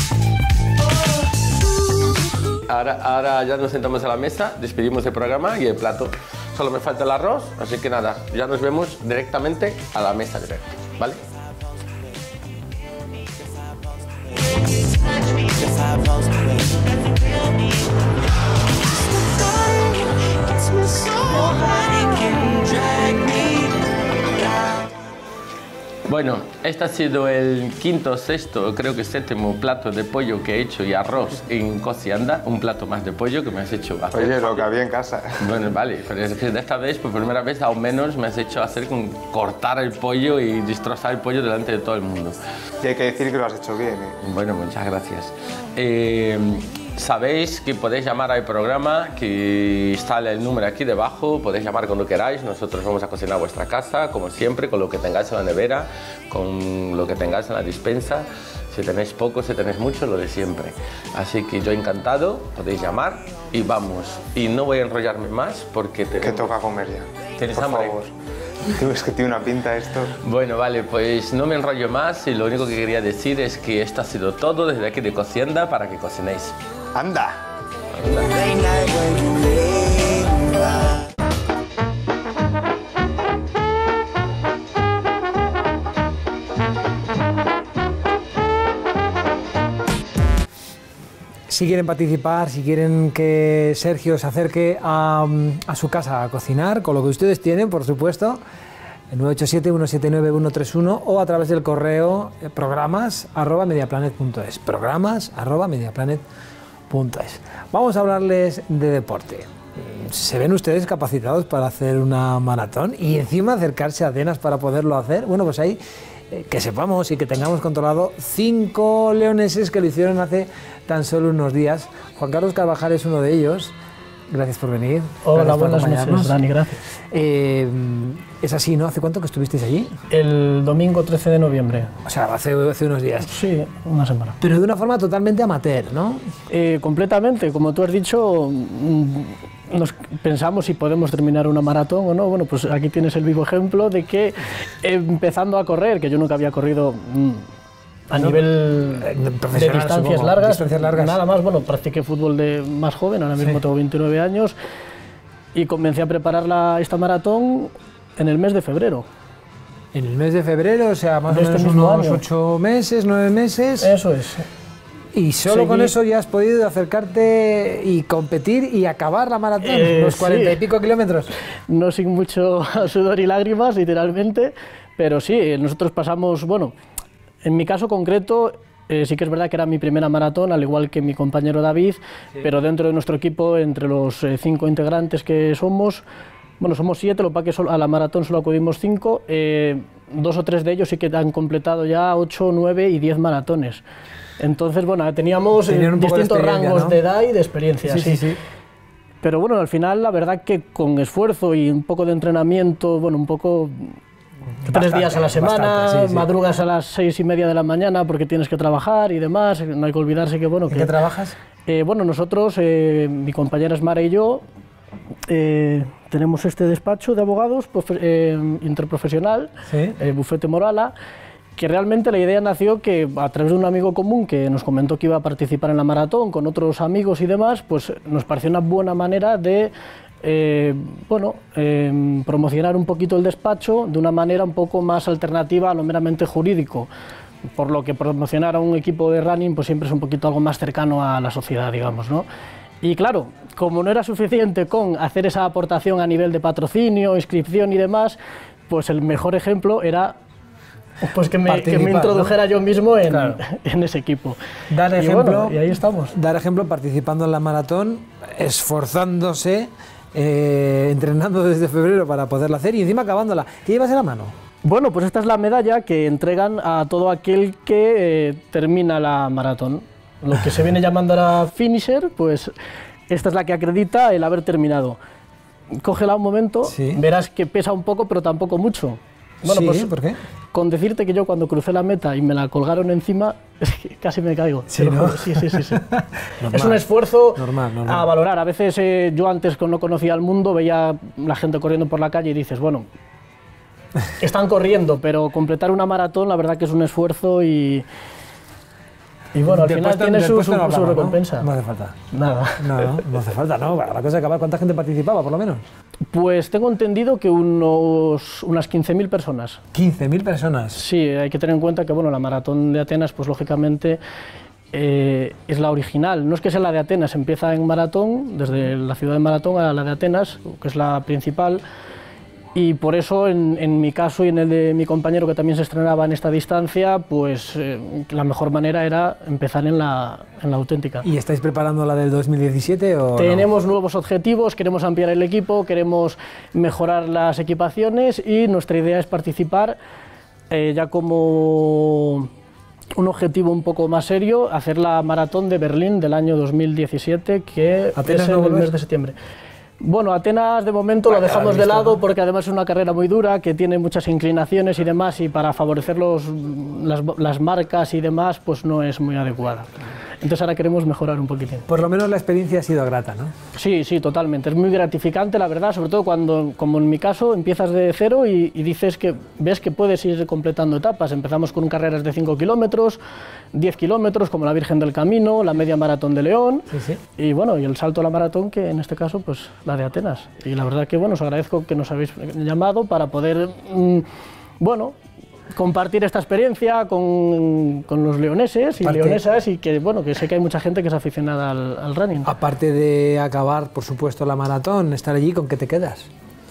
Oh. Ahora ya nos sentamos a la mesa, despedimos el programa y el plato. Solo me falta el arroz, así que nada, ya nos vemos directamente a la mesa directa, ¿vale? Bueno, este ha sido el quinto, sexto, creo que séptimo plato de pollo que he hecho y arroz en Cocianda, un plato más de pollo que me has hecho hacer. Oye, lo que había en casa. Bueno, vale, pero es que de esta vez, por primera vez, al menos me has hecho hacer con cortar el pollo y destrozar el pollo delante de todo el mundo. Y hay que decir que lo has hecho bien, ¿eh? Bueno, muchas gracias. Sabéis que podéis llamar al programa, que sale el número aquí debajo, podéis llamar cuando queráis, nosotros vamos a cocinar a vuestra casa, como siempre, con lo que tengáis en la nevera, con lo que tengáis en la despensa, si tenéis poco, si tenéis mucho, lo de siempre. Así que yo encantado, podéis llamar y vamos. Y no voy a enrollarme más porque... Que toca comer ya. ¿Tienes por hambre? Favor. Es que tiene una pinta esto. Bueno, vale, pues no me enrollo más y lo único que quería decir es que esto ha sido todo desde aquí de Cocienda para que cocinéis. ¡Anda! Si quieren participar, si quieren que Sergio se acerque a su casa a cocinar, con lo que ustedes tienen, por supuesto, el 987-179-131 o a través del correo programas@mediaplanet.es. Programas@mediaplanet.es. Vamos a hablarles de deporte. ¿Se ven ustedes capacitados para hacer una maratón y encima acercarse a Atenas para poderlo hacer? Bueno, pues ahí que sepamos y que tengamos controlado 5 leoneses que lo hicieron hace tan solo unos días. Juan Carlos Carvajal es uno de ellos. Gracias por venir. Hola, buenas noches, Dani, gracias. Es así, ¿no? ¿Hace cuánto que estuvisteis allí? El domingo 13 de noviembre. O sea, hace unos días. Sí, una semana. Pero de una forma totalmente amateur, ¿no? Completamente, como tú has dicho, nos pensamos si podemos terminar una maratón o no. Bueno, pues aquí tienes el vivo ejemplo de que empezando a correr, que yo nunca había corrido a nivel de distancias largas, nada más, bueno, practiqué fútbol de más joven, ahora mismo tengo 29 años, y comencé a preparar esta maratón en el mes de febrero. En el mes de febrero, o sea, más o menos unos 8 meses, 9 meses. Eso es. Y solo con eso ya has podido acercarte y competir y acabar la maratón, los 40 y pico kilómetros. No sin mucho sudor y lágrimas, literalmente, pero sí, nosotros pasamos, bueno, en mi caso concreto, sí que es verdad que era mi primera maratón, al igual que mi compañero David, pero dentro de nuestro equipo, entre los 5 integrantes que somos, bueno, somos 7, lo que pasa que a la maratón solo acudimos 5, 2 o 3 de ellos sí que han completado ya 8, 9 y 10 maratones. Entonces, bueno, teníamos distintos rangos, ¿no?, de edad y de experiencia. Sí. Pero bueno, al final, la verdad que con esfuerzo y un poco de entrenamiento, bueno, un poco... 3 días a la semana, madrugas a las 6:30 de la mañana porque tienes que trabajar y demás, no hay que olvidarse que, bueno... ¿En qué trabajas? Bueno, nosotros, mi compañera Esmara y yo, tenemos este despacho de abogados interprofesional, Bufete Morala, que realmente la idea nació que a través de un amigo común que nos comentó que iba a participar en la maratón con otros amigos y demás, pues nos pareció una buena manera de promocionar un poquito el despacho de una manera un poco más alternativa a lo meramente jurídico, por lo que promocionar a un equipo de running pues siempre es un poquito algo más cercano a la sociedad, digamos, ¿no? Y claro, como no era suficiente con hacer esa aportación a nivel de patrocinio, inscripción y demás, pues el mejor ejemplo era pues que me introdujera, ¿no?, yo mismo en ese equipo. Dar ejemplo, y bueno, y ahí estamos. Dar ejemplo participando en la maratón, esforzándose, entrenando desde febrero para poderla hacer y encima acabándola. ¿Qué llevas en la mano? Bueno, pues esta es la medalla que entregan a todo aquel que termina la maratón. Lo que se viene llamando ahora finisher, pues esta es la que acredita el haber terminado. Cógela un momento, verás que pesa un poco, pero tampoco mucho. Bueno, pues, ¿por qué? Con decirte que yo cuando crucé la meta y me la colgaron encima, es que casi me caigo. Sí, ¿no? Sí. Es un esfuerzo a valorar. A veces yo antes no conocía el mundo, veía la gente corriendo por la calle y dices, bueno, están corriendo, pero completar una maratón la verdad que es un esfuerzo y bueno, al final tiene su recompensa. No hace falta. Nada. No hace falta, ¿no? La cosa es acabar. ¿Cuánta gente participaba, por lo menos? Pues tengo entendido que unas 15.000 personas. ¿15.000 personas? Sí, hay que tener en cuenta que, bueno, la maratón de Atenas, pues lógicamente es la original. No es que sea la de Atenas, empieza en Maratón, desde la ciudad de Maratón a la de Atenas, que es la principal. Y por eso, en mi caso y en el de mi compañero, que también se estrenaba en esta distancia, pues la mejor manera era empezar en la auténtica. ¿Y estáis preparando la del 2017 o Tenemos nuevos objetivos, queremos ampliar el equipo, queremos mejorar las equipaciones y nuestra idea es participar ya como un objetivo un poco más serio, hacer la maratón de Berlín del año 2017, que es en el mes de septiembre. Bueno, Atenas de momento lo dejamos de lado porque además es una carrera muy dura que tiene muchas inclinaciones y demás, y para favorecer las marcas y demás pues no es muy adecuada. Entonces ahora queremos mejorar un poquitín. Por lo menos la experiencia ha sido grata, ¿no? Sí, totalmente. Es muy gratificante, la verdad, sobre todo cuando, como en mi caso, empiezas de cero y ves que puedes ir completando etapas. Empezamos con carreras de 5 kilómetros, 10 kilómetros, como la Virgen del Camino, la media maratón de León, y bueno, y el salto a la maratón, que en este caso, pues la de Atenas. Y la verdad que, bueno, os agradezco que nos habéis llamado para poder, compartir esta experiencia con los leoneses y leonesas, y que, bueno, que sé que hay mucha gente que es aficionada al running. Aparte de acabar, por supuesto, la maratón, estar allí, ¿con qué te quedas?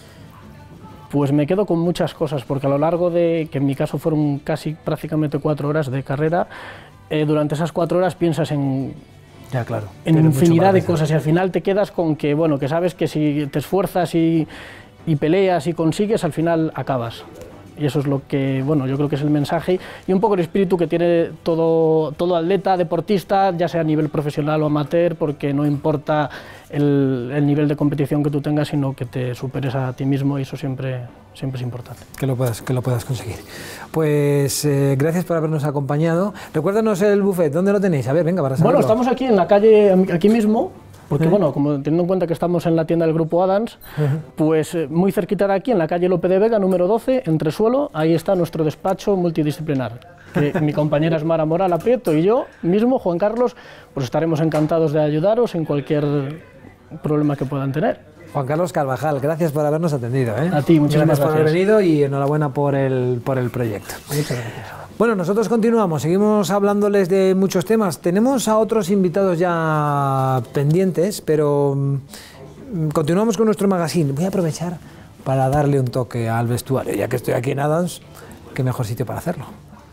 Pues me quedo con muchas cosas, porque a lo largo de, que en mi caso fueron prácticamente 4 horas de carrera, durante esas 4 horas piensas en infinidad de cosas, y al final te quedas con que, bueno, que sabes que si te esfuerzas y peleas y consigues, al final acabas. Y eso es lo que, bueno, yo creo que es el mensaje y un poco el espíritu que tiene todo atleta, deportista, ya sea a nivel profesional o amateur, porque no importa el nivel de competición que tú tengas, sino que te superes a ti mismo, y eso siempre es importante. Que lo puedas conseguir. Pues gracias por habernos acompañado. Recuérdanos el buffet, ¿dónde lo tenéis? A ver, venga, para saberlo. Bueno, estamos aquí en la calle, aquí mismo. Porque, bueno, como teniendo en cuenta que estamos en la tienda del Grupo Adams, pues muy cerquita de aquí, en la calle Lope de Vega, número 12, Entresuelo, ahí está nuestro despacho multidisciplinar. Que mi compañera Esmara Moral Aprieto y yo mismo, Juan Carlos, pues estaremos encantados de ayudaros en cualquier problema que puedan tener. Juan Carlos Carvajal, gracias por habernos atendido. A ti, muchísimas gracias. Gracias por haber venido y enhorabuena por el proyecto. Muchas gracias. Bueno, nosotros continuamos, seguimos hablándoles de muchos temas. Tenemos a otros invitados ya pendientes, pero continuamos con nuestro magazine. Voy a aprovechar para darle un toque al vestuario, ya que estoy aquí en Adams, qué mejor sitio para hacerlo.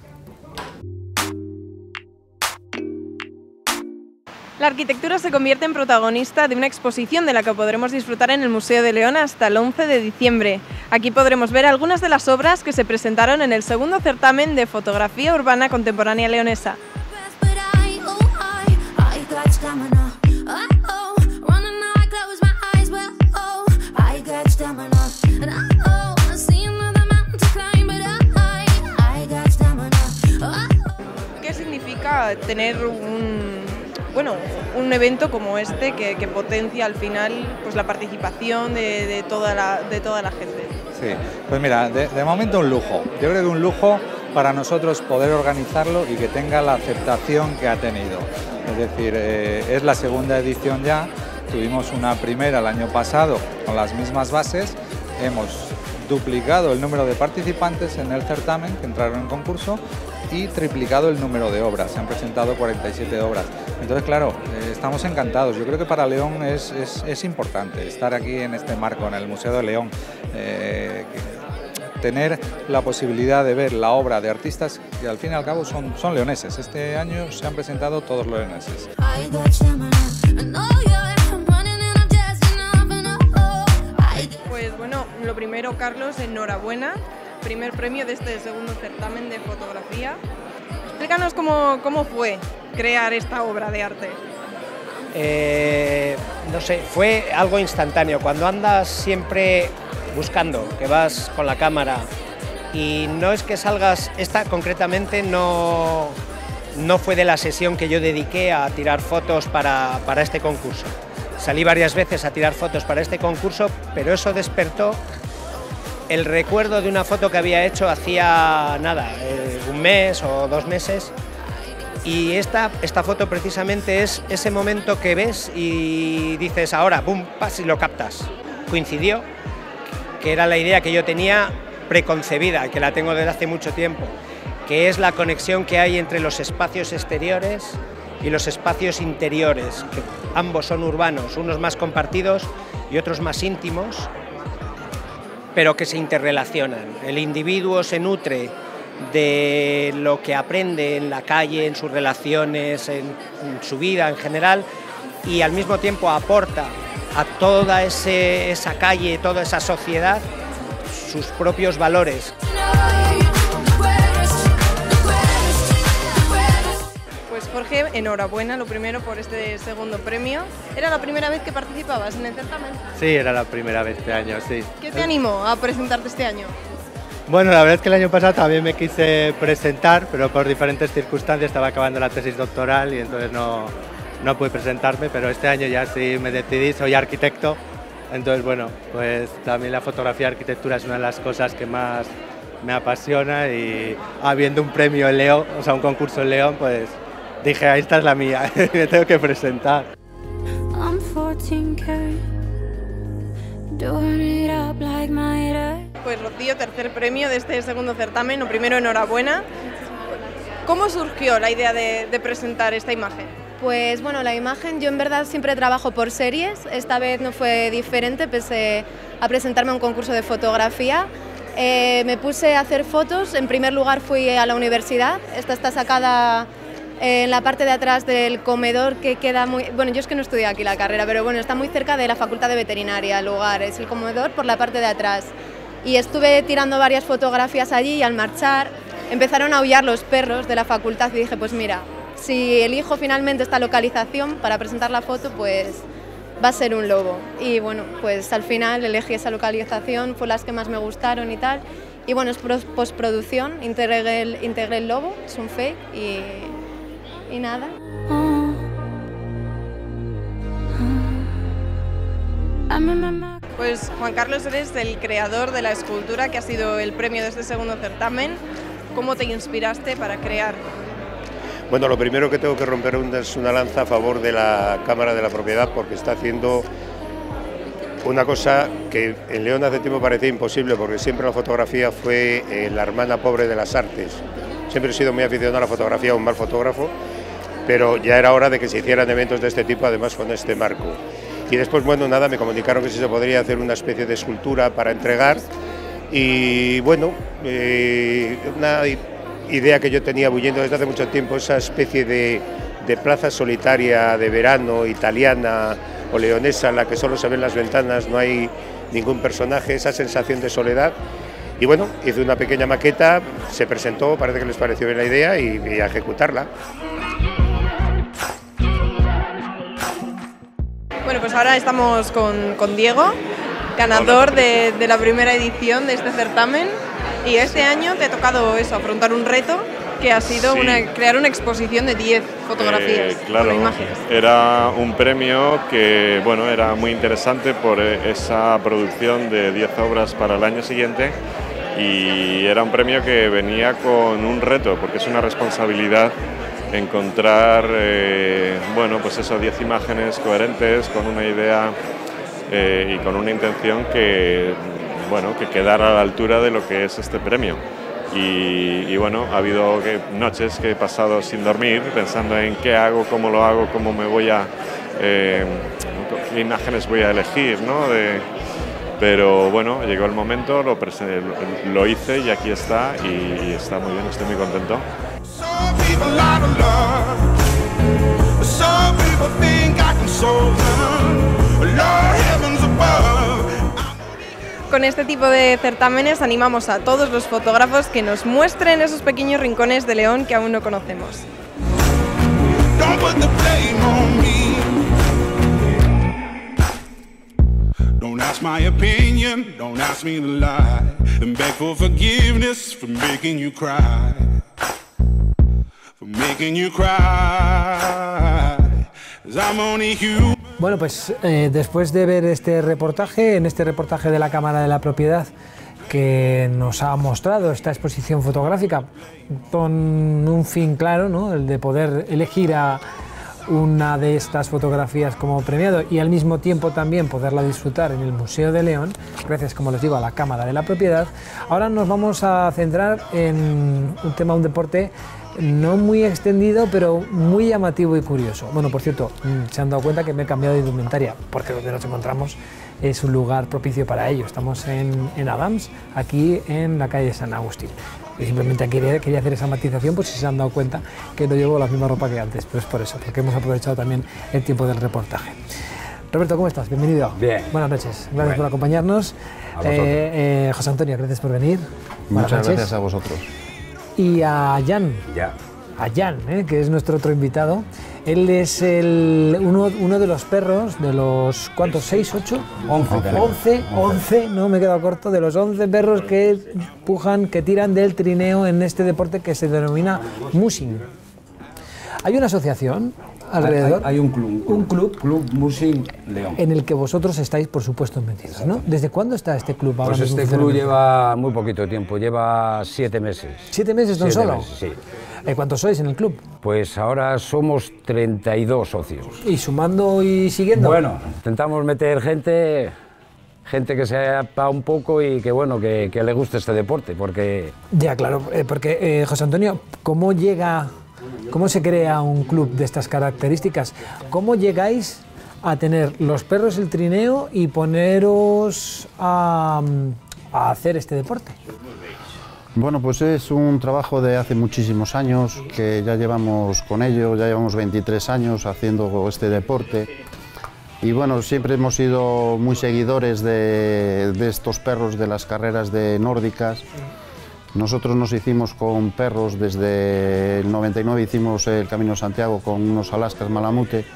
La arquitectura se convierte en protagonista de una exposición de la que podremos disfrutar en el Museo de León hasta el 11 de diciembre. Aquí podremos ver algunas de las obras que se presentaron en el segundo certamen de fotografía urbana contemporánea leonesa. ¿Qué significa tener un evento como este que potencia al final pues, la participación de toda la gente? Sí, pues mira, de momento un lujo. Yo creo que un lujo para nosotros poder organizarlo y que tenga la aceptación que ha tenido. Es decir, es la segunda edición ya, tuvimos una primera el año pasado con las mismas bases, hemos duplicado el número de participantes en el certamen que entraron en concurso y triplicado el número de obras, se han presentado 47 obras. Entonces, claro, estamos encantados. Yo creo que para León es importante estar aquí en este marco, en el Museo de León, tener la posibilidad de ver la obra de artistas que al fin y al cabo son leoneses. Este año se han presentado todos leoneses. Pues bueno, lo primero, Carlos, enhorabuena. Primer premio de este segundo certamen de fotografía. Explícanos cómo fue crear esta obra de arte. No sé, fue algo instantáneo. Cuando andas siempre buscando, que vas con la cámara y no es que salgas, esta concretamente no fue de la sesión que yo dediqué a tirar fotos para este concurso. Salí varias veces a tirar fotos para este concurso, pero eso despertó el recuerdo de una foto que había hecho hacía nada, un mes o 2 meses, y esta foto precisamente es ese momento que ves y dices ahora, ¡pum!, pas, y lo captas. Coincidió, que era la idea que yo tenía preconcebida, que la tengo desde hace mucho tiempo, que es la conexión que hay entre los espacios exteriores y los espacios interiores, que ambos son urbanos, unos más compartidos y otros más íntimos, pero que se interrelacionan. El individuo se nutre de lo que aprende en la calle, en sus relaciones, en su vida en general, y al mismo tiempo aporta a toda esa calle, toda esa sociedad, sus propios valores. Pues Jorge, enhorabuena, lo primero por este segundo premio. ¿Era la primera vez que participabas en el certamen? Sí, era la primera vez este año, sí. ¿Qué te animó a presentarte este año? Bueno, la verdad es que el año pasado también me quise presentar, pero por diferentes circunstancias estaba acabando la tesis doctoral y entonces no pude presentarme, pero este año ya sí me decidí, soy arquitecto, entonces bueno, pues también la fotografía y arquitectura es una de las cosas que más me apasiona y habiendo un premio en León, o sea un concurso en León, pues dije, ahí esta es la mía, me tengo que presentar. Pues Rocío, tercer premio de este segundo certamen, lo primero, enhorabuena. ¿Cómo surgió la idea de presentar esta imagen? Pues bueno, la imagen, yo en verdad siempre trabajo por series, esta vez no fue diferente, pese a presentarme a un concurso de fotografía. Me puse a hacer fotos, en primer lugar fui a la universidad, esta está sacada en la parte de atrás del comedor que queda muy... Bueno, yo es que no estudié aquí la carrera, pero bueno, está muy cerca de la Facultad de Veterinaria, el lugar, es el comedor por la parte de atrás. Y estuve tirando varias fotografías allí y al marchar empezaron a aullar los perros de la facultad y dije, pues mira, si elijo finalmente esta localización para presentar la foto, pues va a ser un lobo. Y bueno, pues al final elegí esa localización, fue las que más me gustaron y tal. Y bueno, es postproducción, integré el lobo, es un fake y nada. Pues Juan Carlos, eres el creador de la escultura que ha sido el premio de este segundo certamen. ¿Cómo te inspiraste para crear? Bueno, lo primero que tengo que romper es una lanza a favor de la Cámara de la Propiedad porque está haciendo una cosa que en León hace tiempo parecía imposible porque siempre la fotografía fue la hermana pobre de las artes. O siempre he sido muy aficionado a la fotografía, un mal fotógrafo, pero ya era hora de que se hicieran eventos de este tipo, además con este marco. Y después, bueno, nada, me comunicaron que si se podría hacer una especie de escultura para entregar, y bueno, una idea que yo tenía bulliendo desde hace mucho tiempo, esa especie de plaza solitaria de verano, italiana o leonesa, en la que solo se ven las ventanas, no hay ningún personaje, esa sensación de soledad. Y bueno, hice una pequeña maqueta, se presentó, parece que les pareció bien la idea y a ejecutarla. Bueno, pues ahora estamos con Diego, ganador de la primera edición de este certamen, y este año te ha tocado eso, afrontar un reto que ha sido crear una exposición de 10 fotografías claro, con imágenes. Era un premio que bueno, era muy interesante por esa producción de 10 obras para el año siguiente, y era un premio que venía con un reto, porque es una responsabilidad encontrar bueno, pues eso, 10 imágenes coherentes con una idea y con una intención que, bueno, que quedara a la altura de lo que es este premio. Y bueno, ha habido noches que he pasado sin dormir pensando en qué hago, cómo lo hago, cómo me voy a qué imágenes voy a elegir, ¿no? Pero bueno, llegó el momento, lo hice y aquí está, y está muy bien, estoy muy contento. Con este tipo de certámenes animamos a todos los fotógrafos que nos muestren esos pequeños rincones de León que aún no conocemos. Don't ask my opinion, don't ask me to lie, and beg for forgiveness for making you cry, for making you cry, 'cause I'm only human. Bueno, pues después de ver este reportaje, en este reportaje de la Cámara de la Propiedad que nos ha mostrado esta exposición fotográfica con un fin claro, ¿no? El de poder elegir a una de estas fotografías como premiado y al mismo tiempo también poderla disfrutar en el Museo de León, gracias, como les digo, a la Cámara de la Propiedad. Ahora nos vamos a centrar en un tema, un deporte no muy extendido, pero muy llamativo y curioso. Bueno, por cierto, se han dado cuenta que me he cambiado de indumentaria, porque donde nos encontramos es un lugar propicio para ello. Estamos en Adams, aquí en la calle San Agustín. Y simplemente quería hacer esa matización, pues si se han dado cuenta que no llevo la misma ropa que antes, pero es por eso, porque hemos aprovechado también el tiempo del reportaje. Roberto, ¿cómo estás? Bienvenido. Bien. Buenas noches, gracias por acompañarnos. José Antonio, gracias por venir. Muchas gracias a vosotros. Y a Jan, que es nuestro otro invitado. Él es uno de los perros, de los, ¿cuántos? ¿6, 8? 11, no me he quedado corto, de los 11 perros que pujan, que tiran del trineo en este deporte que se denomina mushing. Hay una asociación alrededor. Hay un club Mushing León. En el que vosotros estáis, por supuesto, metidos, ¿no? ¿Desde cuándo está este club? Pues este club lleva muy poquito tiempo, lleva 7 meses. ¿7 meses tan solo? Meses, sí. ¿Cuántos sois en el club? Pues ahora somos 32 socios. ¿Y sumando y siguiendo? Bueno, intentamos meter gente que sepa un poco y que bueno, que le guste este deporte, porque... Ya, claro, porque José Antonio, ¿cómo se crea un club de estas características? ¿Cómo llegáis a tener los perros el trineo y poneros a hacer este deporte? Bueno, pues es un trabajo de hace muchísimos años, que ya llevamos con ello, ya llevamos 23 años haciendo este deporte. Y bueno, siempre hemos sido muy seguidores de estos perros, de las carreras de nórdicas. Nosotros nos hicimos con perros, desde el 99 hicimos el Camino de Santiago con unos Alaskas Malamute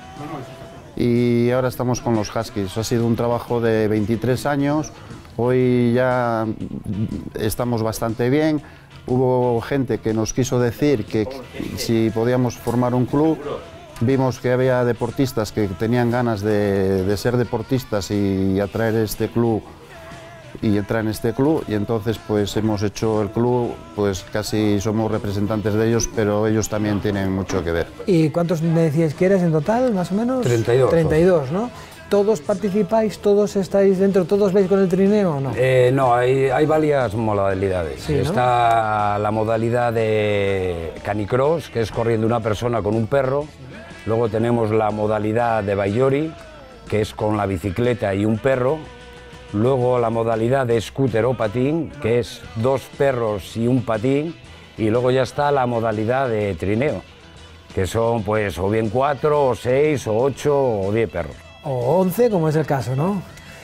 y ahora estamos con los Huskies. Ha sido un trabajo de 23 años, hoy ya estamos bastante bien. Hubo gente que nos quiso decir que si podíamos formar un club, vimos que había deportistas que tenían ganas de ser deportistas y atraer este club y entrar en este club, y entonces pues hemos hecho el club, pues casi somos representantes de ellos, pero ellos también tienen mucho que ver. ¿Y cuántos me decíais que eres en total, más o menos? 32. 32, ¿no? ¿Todos participáis? ¿Todos estáis dentro? ¿Todos veis con el trineo o no? No, hay varias modalidades. Sí, ¿no? Está la modalidad de canicross, que es corriendo una persona con un perro. Luego tenemos la modalidad de bailori, que es con la bicicleta y un perro. Luego la modalidad de scooter o patín, que es 2 perros y un patín. Y luego ya está la modalidad de trineo, que son pues o bien 4, o 6, o 8 o 10 perros. O 11, como es el caso, ¿no?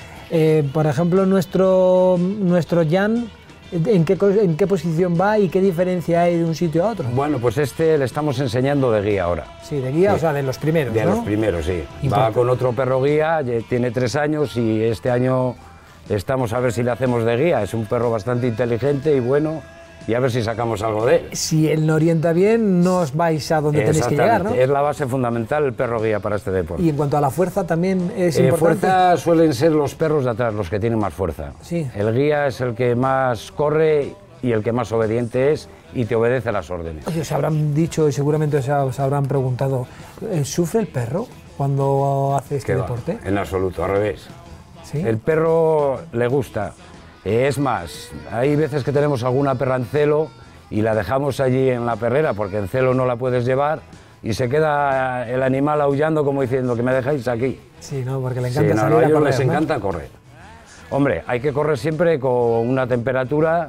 Por ejemplo, nuestro Jan, ¿en qué posición va y qué diferencia hay de un sitio a otro? Bueno, pues este le estamos enseñando de guía ahora. Sí, de guía, Sí. o sea, de los primeros, De ¿no? los primeros, sí. Importante. Va con otro perro guía, tiene 3 años y este año estamos a ver si le hacemos de guía. Es un perro bastante inteligente y bueno, y a ver si sacamos algo de él. Si él no orienta bien, no os vais a donde tenéis que llegar, ¿no? Es la base fundamental el perro guía para este deporte. Y en cuanto a la fuerza también es importante. Fuerza suelen ser los perros de atrás los que tienen más fuerza. Sí. El guía es el que más corre y el que más obediente es y te obedece las órdenes. Oye, os habrán dicho y seguramente os habrán preguntado, ¿sufre el perro cuando hace este ¿Qué va? deporte? En absoluto, al revés. ¿Sí? El perro le gusta. Es más, hay veces que tenemos alguna perra en celo y la dejamos allí en la perrera porque en celo no la puedes llevar y se queda el animal aullando como diciendo que me dejáis aquí. Sí, ¿no? Porque le encanta Sí, salir a a ellos correr, les ¿no? encanta correr. Hombre, hay que correr siempre con una temperatura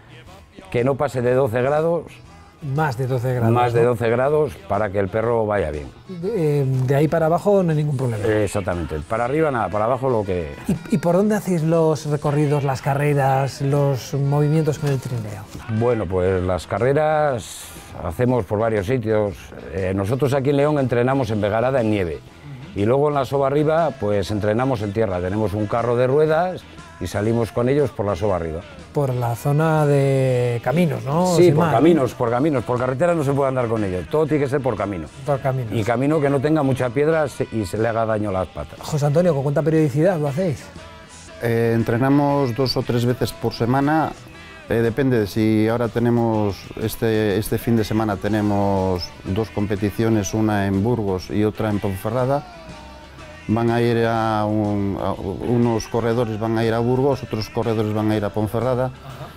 que no pase de 12 grados. Más de 12 grados. Más de ¿no? 12 grados para que el perro vaya bien. De ahí para abajo no hay ningún problema. Exactamente. Para arriba nada, para abajo lo que... ¿Y por dónde hacéis los recorridos, las carreras, los movimientos con el trineo? Bueno, pues las carreras hacemos por varios sitios. Nosotros aquí en León entrenamos en Vegarada en nieve. Y luego en la Soba Arriba pues entrenamos en tierra. Tenemos un carro de ruedas y salimos con ellos por la Soba Arriba. Por la zona de caminos, ¿no? Sí, Sin por más, caminos, por caminos. Por carretera no se puede andar con ellos. Todo tiene que ser por camino. Por caminos. Y camino que no tenga mucha piedra y se le haga daño a las patas. José Antonio, ¿con cuánta periodicidad lo hacéis? Entrenamos 2 o 3 veces por semana. Depende de si ahora tenemos, este fin de semana tenemos 2 competiciones, una en Burgos y otra en Ponferrada. Van a ir unos corredores van a ir a Burgos, otros corredores van a ir a Ponferrada.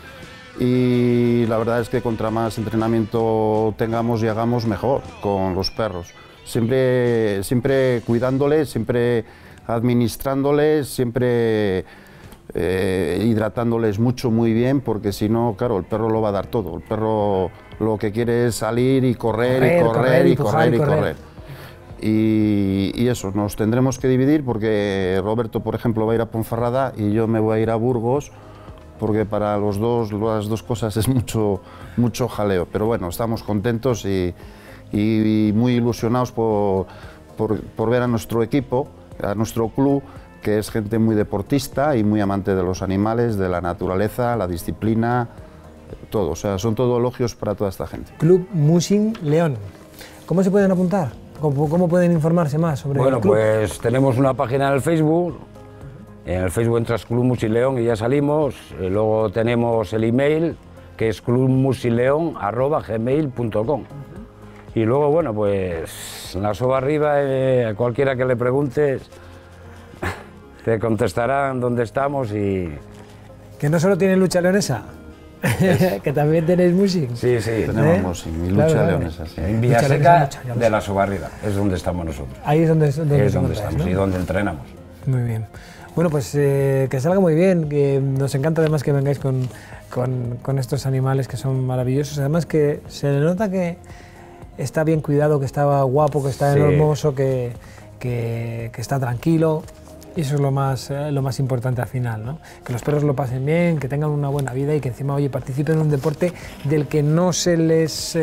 Y la verdad es que contra más entrenamiento tengamos y hagamos, mejor con los perros. Siempre cuidándoles, siempre administrándoles, siempre hidratándoles mucho, muy bien, porque si no, claro, el perro lo va a dar todo. El perro lo que quiere es salir y correr, correr. Y eso, nos tendremos que dividir porque Roberto, por ejemplo, va a ir a Ponferrada y yo me voy a ir a Burgos, porque para las dos cosas es mucho jaleo. Pero bueno, estamos contentos y muy ilusionados por ver a nuestro equipo, a nuestro club, que es gente muy deportista y muy amante de los animales, de la naturaleza, la disciplina, todo. O sea, son todo elogios para toda esta gente. Club Musin León. ¿Cómo se pueden apuntar? ¿Cómo pueden informarse más sobre el club? Bueno, pues tenemos una página en el Facebook. En el Facebook entras Club Musin León y ya salimos. Y luego tenemos el email, que es clubmusileon@gmail.com. Y luego, bueno, pues en la Soba Arriba, a cualquiera que le preguntes, te contestarán dónde estamos y... Que no solo tienen lucha leonesa, que también tenéis Musin. Sí, sí. Tenemos Musin y lucha leonesa. Sí. En Villaseca de la Soba Arriba, es donde estamos nosotros. Ahí es donde estamos, ¿no? Y donde entrenamos. Muy bien. Bueno, pues que salga muy bien, que nos encanta además que vengáis con estos animales que son maravillosos. Además que se le nota que está bien cuidado, que está guapo, que está hermoso, que está tranquilo. Y eso es lo más importante al final, ¿no? Que los perros lo pasen bien, que tengan una buena vida y que encima, oye, participen en un deporte del que no se les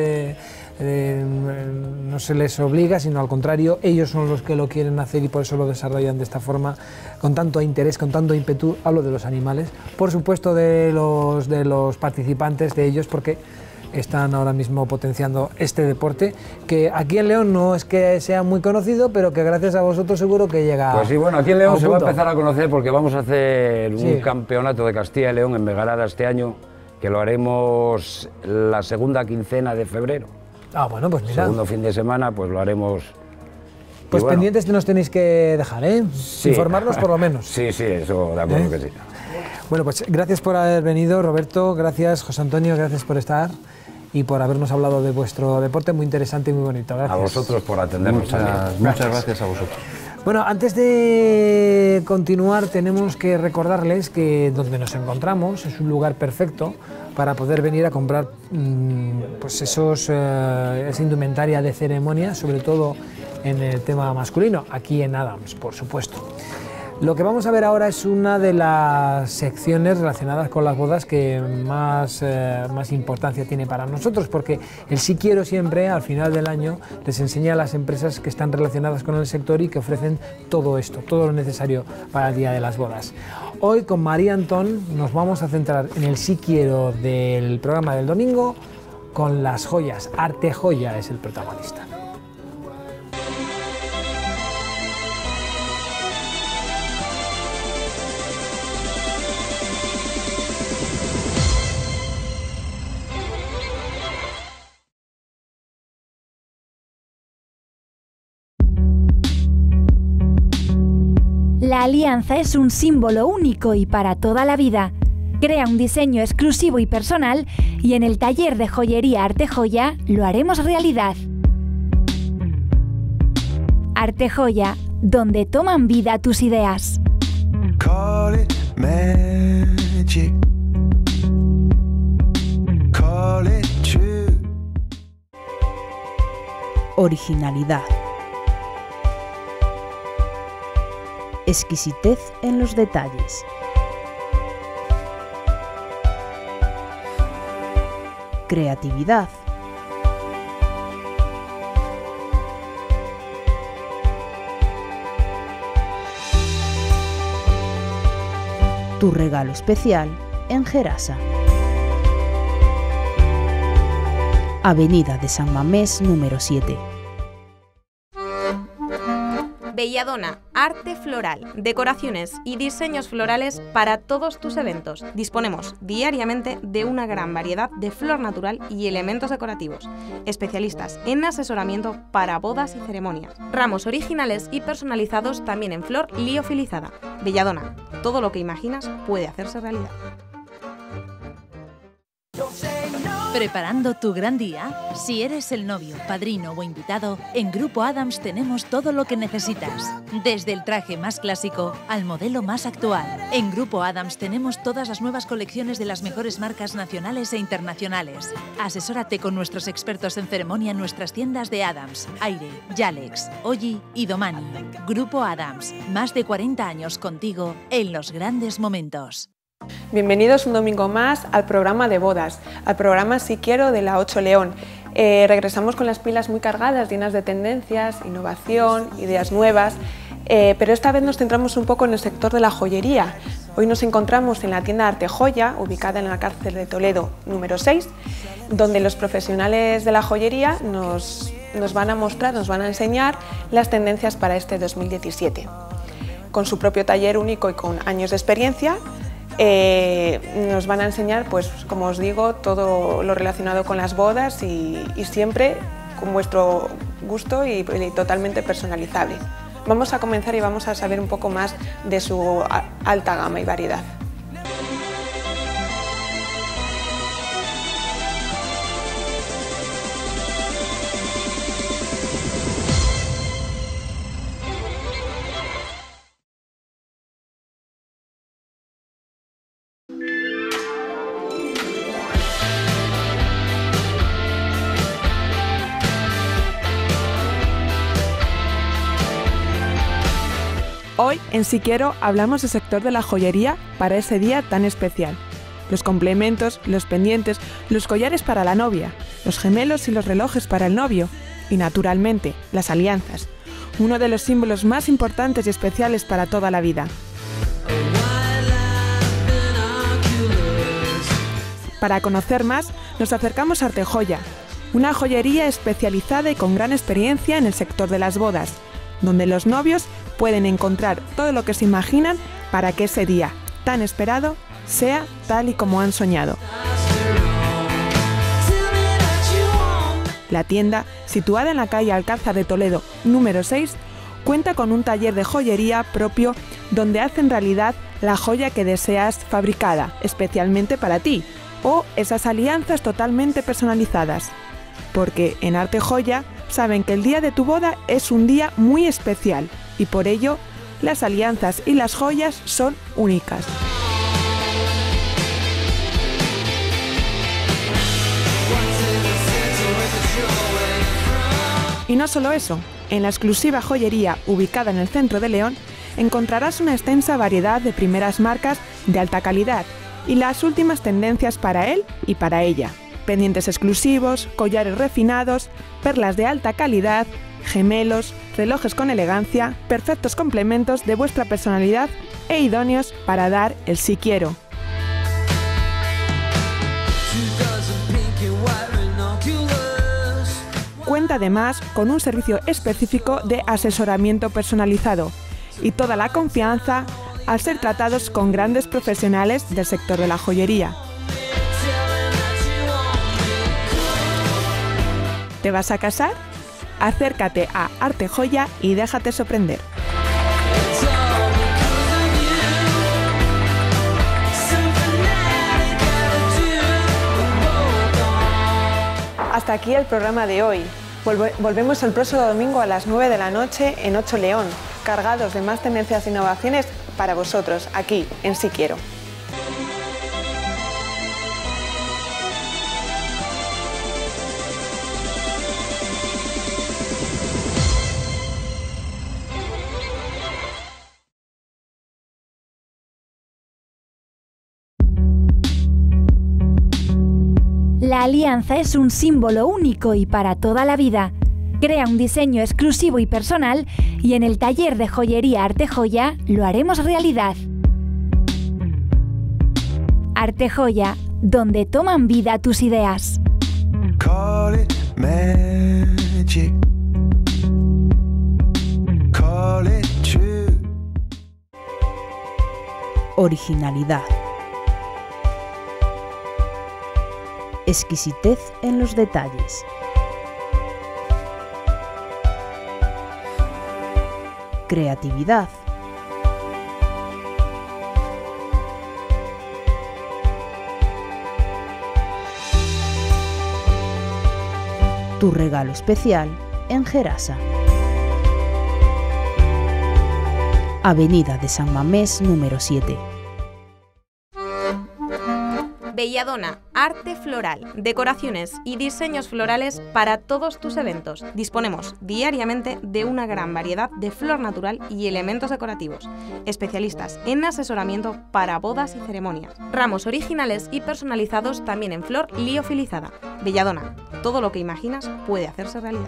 obliga, sino al contrario, ellos son los que lo quieren hacer y por eso lo desarrollan de esta forma, con tanto interés, con tanto ímpetu. Hablo de los animales, por supuesto de los participantes, de ellos, porque están ahora mismo potenciando este deporte, que aquí en León no es que sea muy conocido, pero que gracias a vosotros seguro que llega. Pues sí, bueno, aquí en León se va a empezar a conocer porque vamos a hacer un campeonato de Castilla y León en Vegarada este año, que lo haremos la segunda quincena de febrero. Ah, bueno, pues mira. Segundo fin de semana, pues lo haremos Pues bueno, pendientes nos tenéis que dejar, ¿eh? Sí. Informarnos por lo menos. Sí, eso, de acuerdo que sí. Bueno, pues gracias por haber venido, Roberto, gracias, José Antonio, gracias por estar y por habernos hablado de vuestro deporte, muy interesante y muy bonito. Gracias. A vosotros por atendernos. Muchas gracias a vosotros. Bueno, antes de continuar tenemos que recordarles que donde nos encontramos es un lugar perfecto para poder venir a comprar pues esa indumentaria de ceremonia, sobre todo en el tema masculino, aquí en Adams, por supuesto. Lo que vamos a ver ahora es una de las secciones relacionadas con las bodas que más importancia tiene para nosotros, porque el Sí Quiero Siempre, al final del año, les enseña a las empresas que están relacionadas con el sector y que ofrecen todo esto, todo lo necesario para el día de las bodas. Hoy con María Antón nos vamos a centrar en el Sí Quiero del programa del domingo con las joyas. Arte Joya es el protagonista. La alianza es un símbolo único y para toda la vida. Crea un diseño exclusivo y personal y en el taller de joyería Arte Joya lo haremos realidad. Arte Joya, donde toman vida tus ideas. Call it magic. Call it true. Originalidad. Exquisitez en los detalles. Creatividad. Tu regalo especial en Gerasa. Avenida de San Mamés número 7. Belladona, arte floral, decoraciones y diseños florales para todos tus eventos. Disponemos diariamente de una gran variedad de flor natural y elementos decorativos. Especialistas en asesoramiento para bodas y ceremonias. Ramos originales y personalizados también en flor liofilizada. Belladona, todo lo que imaginas puede hacerse realidad. ¿Preparando tu gran día? Si eres el novio, padrino o invitado, en Grupo Adams tenemos todo lo que necesitas. Desde el traje más clásico al modelo más actual. En Grupo Adams tenemos todas las nuevas colecciones de las mejores marcas nacionales e internacionales. Asesórate con nuestros expertos en ceremonia en nuestras tiendas de Adams, Aire, Yalex, Oji y Domani. Grupo Adams, más de 40 años contigo en los grandes momentos. Bienvenidos un domingo más al programa de bodas, al programa Sí Quiero de la 8 León. Regresamos con las pilas muy cargadas, llenas de tendencias, innovación, ideas nuevas, pero esta vez nos centramos un poco en el sector de la joyería. Hoy nos encontramos en la tienda Arte Joya, ubicada en la cárcel de Toledo número 6, donde los profesionales de la joyería nos van a mostrar, nos van a enseñar las tendencias para este 2017. Con su propio taller único y con años de experiencia, nos van a enseñar, pues como os digo, todo lo relacionado con las bodas y siempre con vuestro gusto y totalmente personalizable. Vamos a comenzar y vamos a saber un poco más de su alta gama y variedad. Hoy, en Sí Quiero, hablamos del sector de la joyería para ese día tan especial. Los complementos, los pendientes, los collares para la novia, los gemelos y los relojes para el novio y, naturalmente, las alianzas, uno de los símbolos más importantes y especiales para toda la vida. Para conocer más, nos acercamos a Arte Joya, una joyería especializada y con gran experiencia en el sector de las bodas, donde los novios pueden encontrar todo lo que se imaginan para que ese día tan esperado sea tal y como han soñado. La tienda, situada en la calle Alcázar de Toledo número 6, cuenta con un taller de joyería propio donde hacen realidad la joya que deseas fabricada especialmente para ti, o esas alianzas totalmente personalizadas. Porque en Arte Joya saben que el día de tu boda es un día muy especial y por ello las alianzas y las joyas son únicas. Y no solo eso, en la exclusiva joyería ubicada en el centro de León encontrarás una extensa variedad de primeras marcas de alta calidad y las últimas tendencias para él y para ella. Pendientes exclusivos, collares refinados, perlas de alta calidad, gemelos, relojes con elegancia, perfectos complementos de vuestra personalidad e idóneos para dar el sí quiero. Cuenta además con un servicio específico de asesoramiento personalizado y toda la confianza al ser tratados con grandes profesionales del sector de la joyería. ¿Te vas a casar? Acércate a Arte Joya y déjate sorprender. Hasta aquí el programa de hoy. Volvemos el próximo domingo a las 9 de la noche en 8 León, cargados de más tendencias e innovaciones para vosotros, aquí en Sí Quiero. La alianza es un símbolo único y para toda la vida. Crea un diseño exclusivo y personal y en el taller de joyería Arte Joya lo haremos realidad. Arte Joya, donde toman vida tus ideas. Call it magic. Call it true. Originalidad. Exquisitez en los detalles. Creatividad. Tu regalo especial en Gerasa. Avenida de San Mamés número 7. Belladona, arte floral, decoraciones y diseños florales para todos tus eventos. Disponemos diariamente de una gran variedad de flor natural y elementos decorativos. Especialistas en asesoramiento para bodas y ceremonias. Ramos originales y personalizados también en flor liofilizada. Belladona, todo lo que imaginas puede hacerse realidad.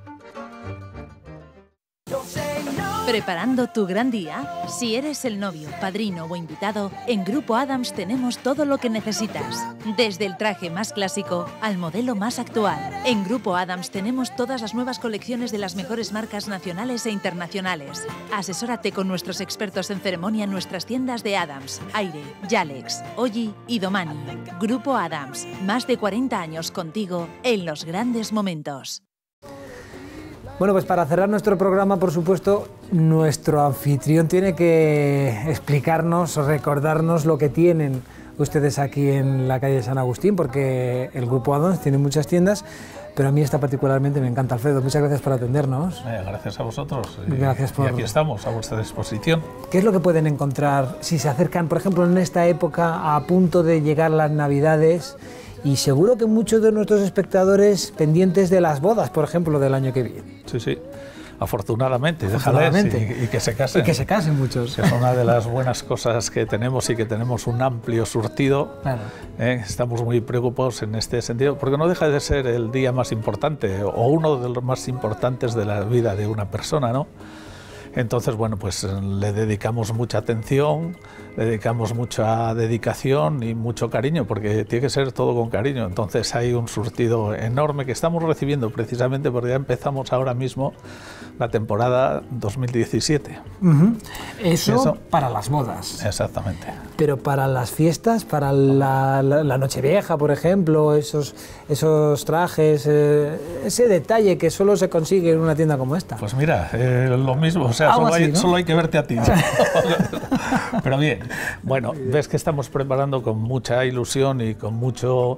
¿Preparando tu gran día? Si eres el novio, padrino o invitado, en Grupo Adams tenemos todo lo que necesitas. Desde el traje más clásico al modelo más actual. En Grupo Adams tenemos todas las nuevas colecciones de las mejores marcas nacionales e internacionales. Asesórate con nuestros expertos en ceremonia en nuestras tiendas de Adams, Aire, Yalex, Oyi y Domani. Grupo Adams, más de 40 años contigo en los grandes momentos. Bueno, pues para cerrar nuestro programa, por supuesto, nuestro anfitrión tiene que explicarnos o recordarnos lo que tienen ustedes aquí en la calle San Agustín, porque el Grupo Adams tiene muchas tiendas, pero a mí esta particularmente me encanta. Alfredo, muchas gracias por atendernos. Gracias a vosotros. Gracias por... Y aquí estamos, a vuestra disposición. ¿Qué es lo que pueden encontrar si se acercan, por ejemplo, en esta época, a punto de llegar las Navidades? Y seguro que muchos de nuestros espectadores pendientes de las bodas, por ejemplo, del año que viene. Sí, sí. Afortunadamente, Afortunadamente. y que se casen. Y que se casen muchos. Es una de las buenas cosas que tenemos y que tenemos un amplio surtido. Claro. Estamos muy preocupados en este sentido, porque no deja de ser el día más importante o uno de los más importantes de la vida de una persona, ¿no? Entonces, bueno, pues le dedicamos mucha atención, le dedicamos mucha dedicación y mucho cariño, porque tiene que ser todo con cariño. Entonces hay un surtido enorme que estamos recibiendo precisamente porque ya empezamos ahora mismo la temporada 2017. Eso para las bodas. Exactamente. Pero para las fiestas, para la Nochevieja, por ejemplo, esos trajes, ese detalle que solo se consigue en una tienda como esta. Pues mira, lo mismo, o sea, solo hay que verte a ti. Pero bien, bueno, ves que estamos preparando con mucha ilusión y con mucho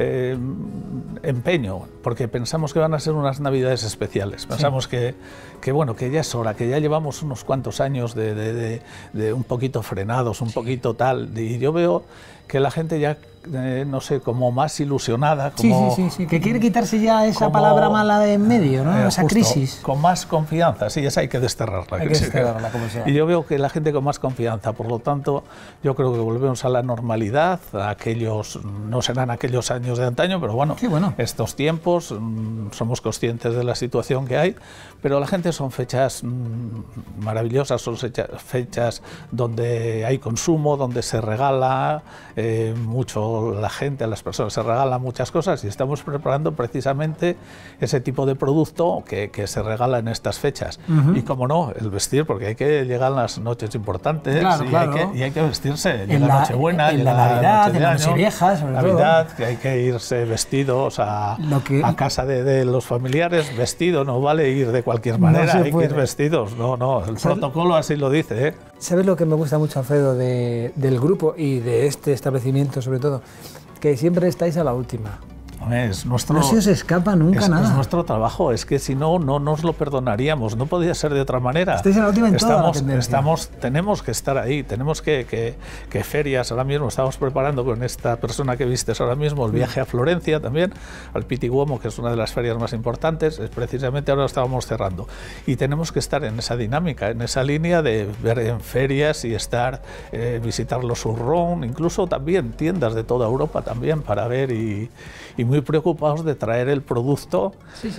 empeño, porque pensamos que van a ser unas Navidades especiales. Pensamos que ya es hora, que ya llevamos unos cuantos años de un poquito frenados, un poquito tal, y yo veo que la gente ya, no sé, como más ilusionada. Como, sí, que quiere quitarse ya esa palabra mala de en medio, ¿no? Esa justo, crisis. Con más confianza, sí, esa hay que desterrarla. Hay que desterrarla, como sea. Y yo veo que la gente con más confianza, por lo tanto, yo creo que volvemos a la normalidad, no serán aquellos años de antaño, pero bueno, estos tiempos, somos conscientes de la situación que hay, pero la gente son fechas maravillosas, son fechas donde hay consumo, donde se regala mucho la gente, a las personas se regalan muchas cosas y estamos preparando precisamente ese tipo de producto que se regala en estas fechas. Y como no, el vestir, porque hay que llegar a las noches importantes y hay que vestirse. Llega la Nochebuena, en la Navidad, en la Nochevieja, sobre Navidad, que hay que irse vestidos a casa de los familiares, vestido, no vale ir de cualquier manera, hay que ir vestidos, no, el protocolo así lo dice. ¿Sabes lo que me gusta mucho, Alfredo, del grupo y de este establecimiento sobre todo? Que siempre estáis a la última. No se os escapa nunca nada. Es nuestro trabajo, es que si no, no nos lo perdonaríamos, no podía ser de otra manera. Estáis en la última en toda la tendencia. Tenemos que estar ahí, tenemos que ferias, ahora mismo estamos preparando con esta persona que vistes ahora mismo el viaje a Florencia también, al Pitti Uomo, que es una de las ferias más importantes, precisamente ahora lo estábamos cerrando. Y tenemos que estar en esa dinámica, en esa línea de ver en ferias y estar, visitar los Surrón, incluso también tiendas de toda Europa también para ver y muy preocupados de traer el producto.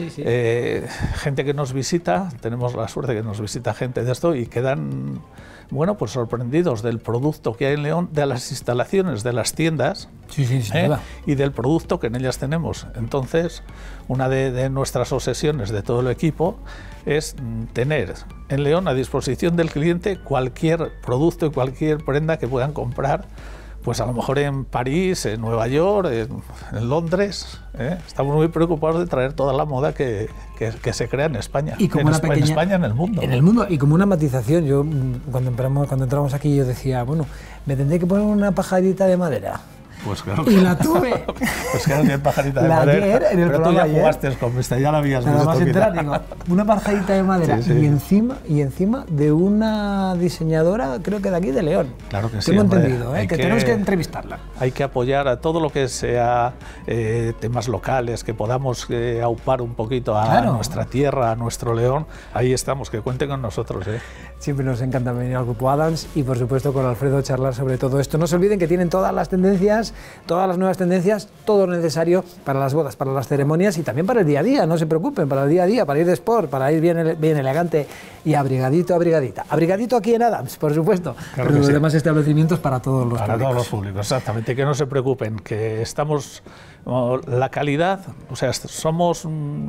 Gente que nos visita, tenemos la suerte que nos visita gente de esto y quedan, bueno, pues sorprendidos del producto que hay en León, de las instalaciones de las tiendas y del producto que en ellas tenemos. Entonces, una de nuestras obsesiones de todo el equipo es tener en León a disposición del cliente cualquier producto y cualquier prenda que puedan comprar. Pues a lo mejor en París, en Nueva York, en Londres. Estamos muy preocupados de traer toda la moda que se crea en España. Y como en España, en el mundo. En el mundo, y como una matización. Yo, cuando entramos aquí, yo decía, bueno, me tendré que poner una pajarita de madera. Pues claro. Y la tuve. Pues claro, que pajarita de madera. Ayer, en el pero tú ya jugaste con esta, ya la habías visto. Nada más entrar, digo, una pajarita de madera y encima de una diseñadora, creo que de aquí de León. Claro que sí. Tengo entendido, que tenemos que entrevistarla. Hay que apoyar a todo lo que sea temas locales, que podamos aupar un poquito a nuestra tierra, a nuestro León. Ahí estamos, que cuenten con nosotros. Siempre nos encanta venir al Grupo Adams y, por supuesto, con Alfredo charlar sobre todo esto. No se olviden que tienen todas las tendencias, todas las nuevas tendencias, todo lo necesario para las bodas, para las ceremonias y también para el día a día. No se preocupen, para el día a día, para ir de sport, para ir bien elegante y abrigadito, abrigadita. Abrigadito aquí en Adams, por supuesto, claro, pero los demás establecimientos para todos los públicos. Para todos los públicos, exactamente. Que no se preocupen, que estamos... La calidad, o sea, somos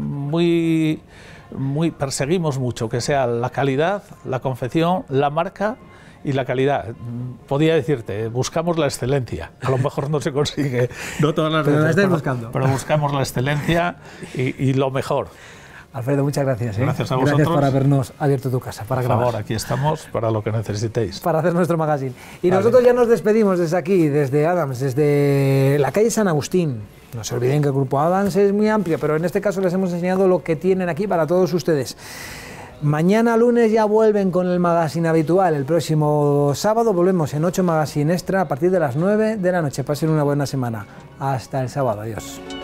perseguimos mucho que sea la calidad, la confección, la marca y la calidad. Podía decirte, buscamos la excelencia. A lo mejor no se consigue, no todas las veces, la estáis buscando. Pero buscamos la excelencia y lo mejor. Alfredo, muchas gracias. Gracias a vosotros. Gracias por habernos abierto tu casa para grabar. Por favor, aquí estamos para lo que necesitéis. Para hacer nuestro magazine. Y nosotros ya nos despedimos desde aquí, desde Adams, desde la calle San Agustín. No se olviden que el Grupo Adams es muy amplio, pero en este caso les hemos enseñado lo que tienen aquí para todos ustedes. Mañana lunes ya vuelven con el magazine habitual. El próximo sábado volvemos en 8 Magazine Extra a partir de las 9 de la noche. Pasen una buena semana. Hasta el sábado. Adiós.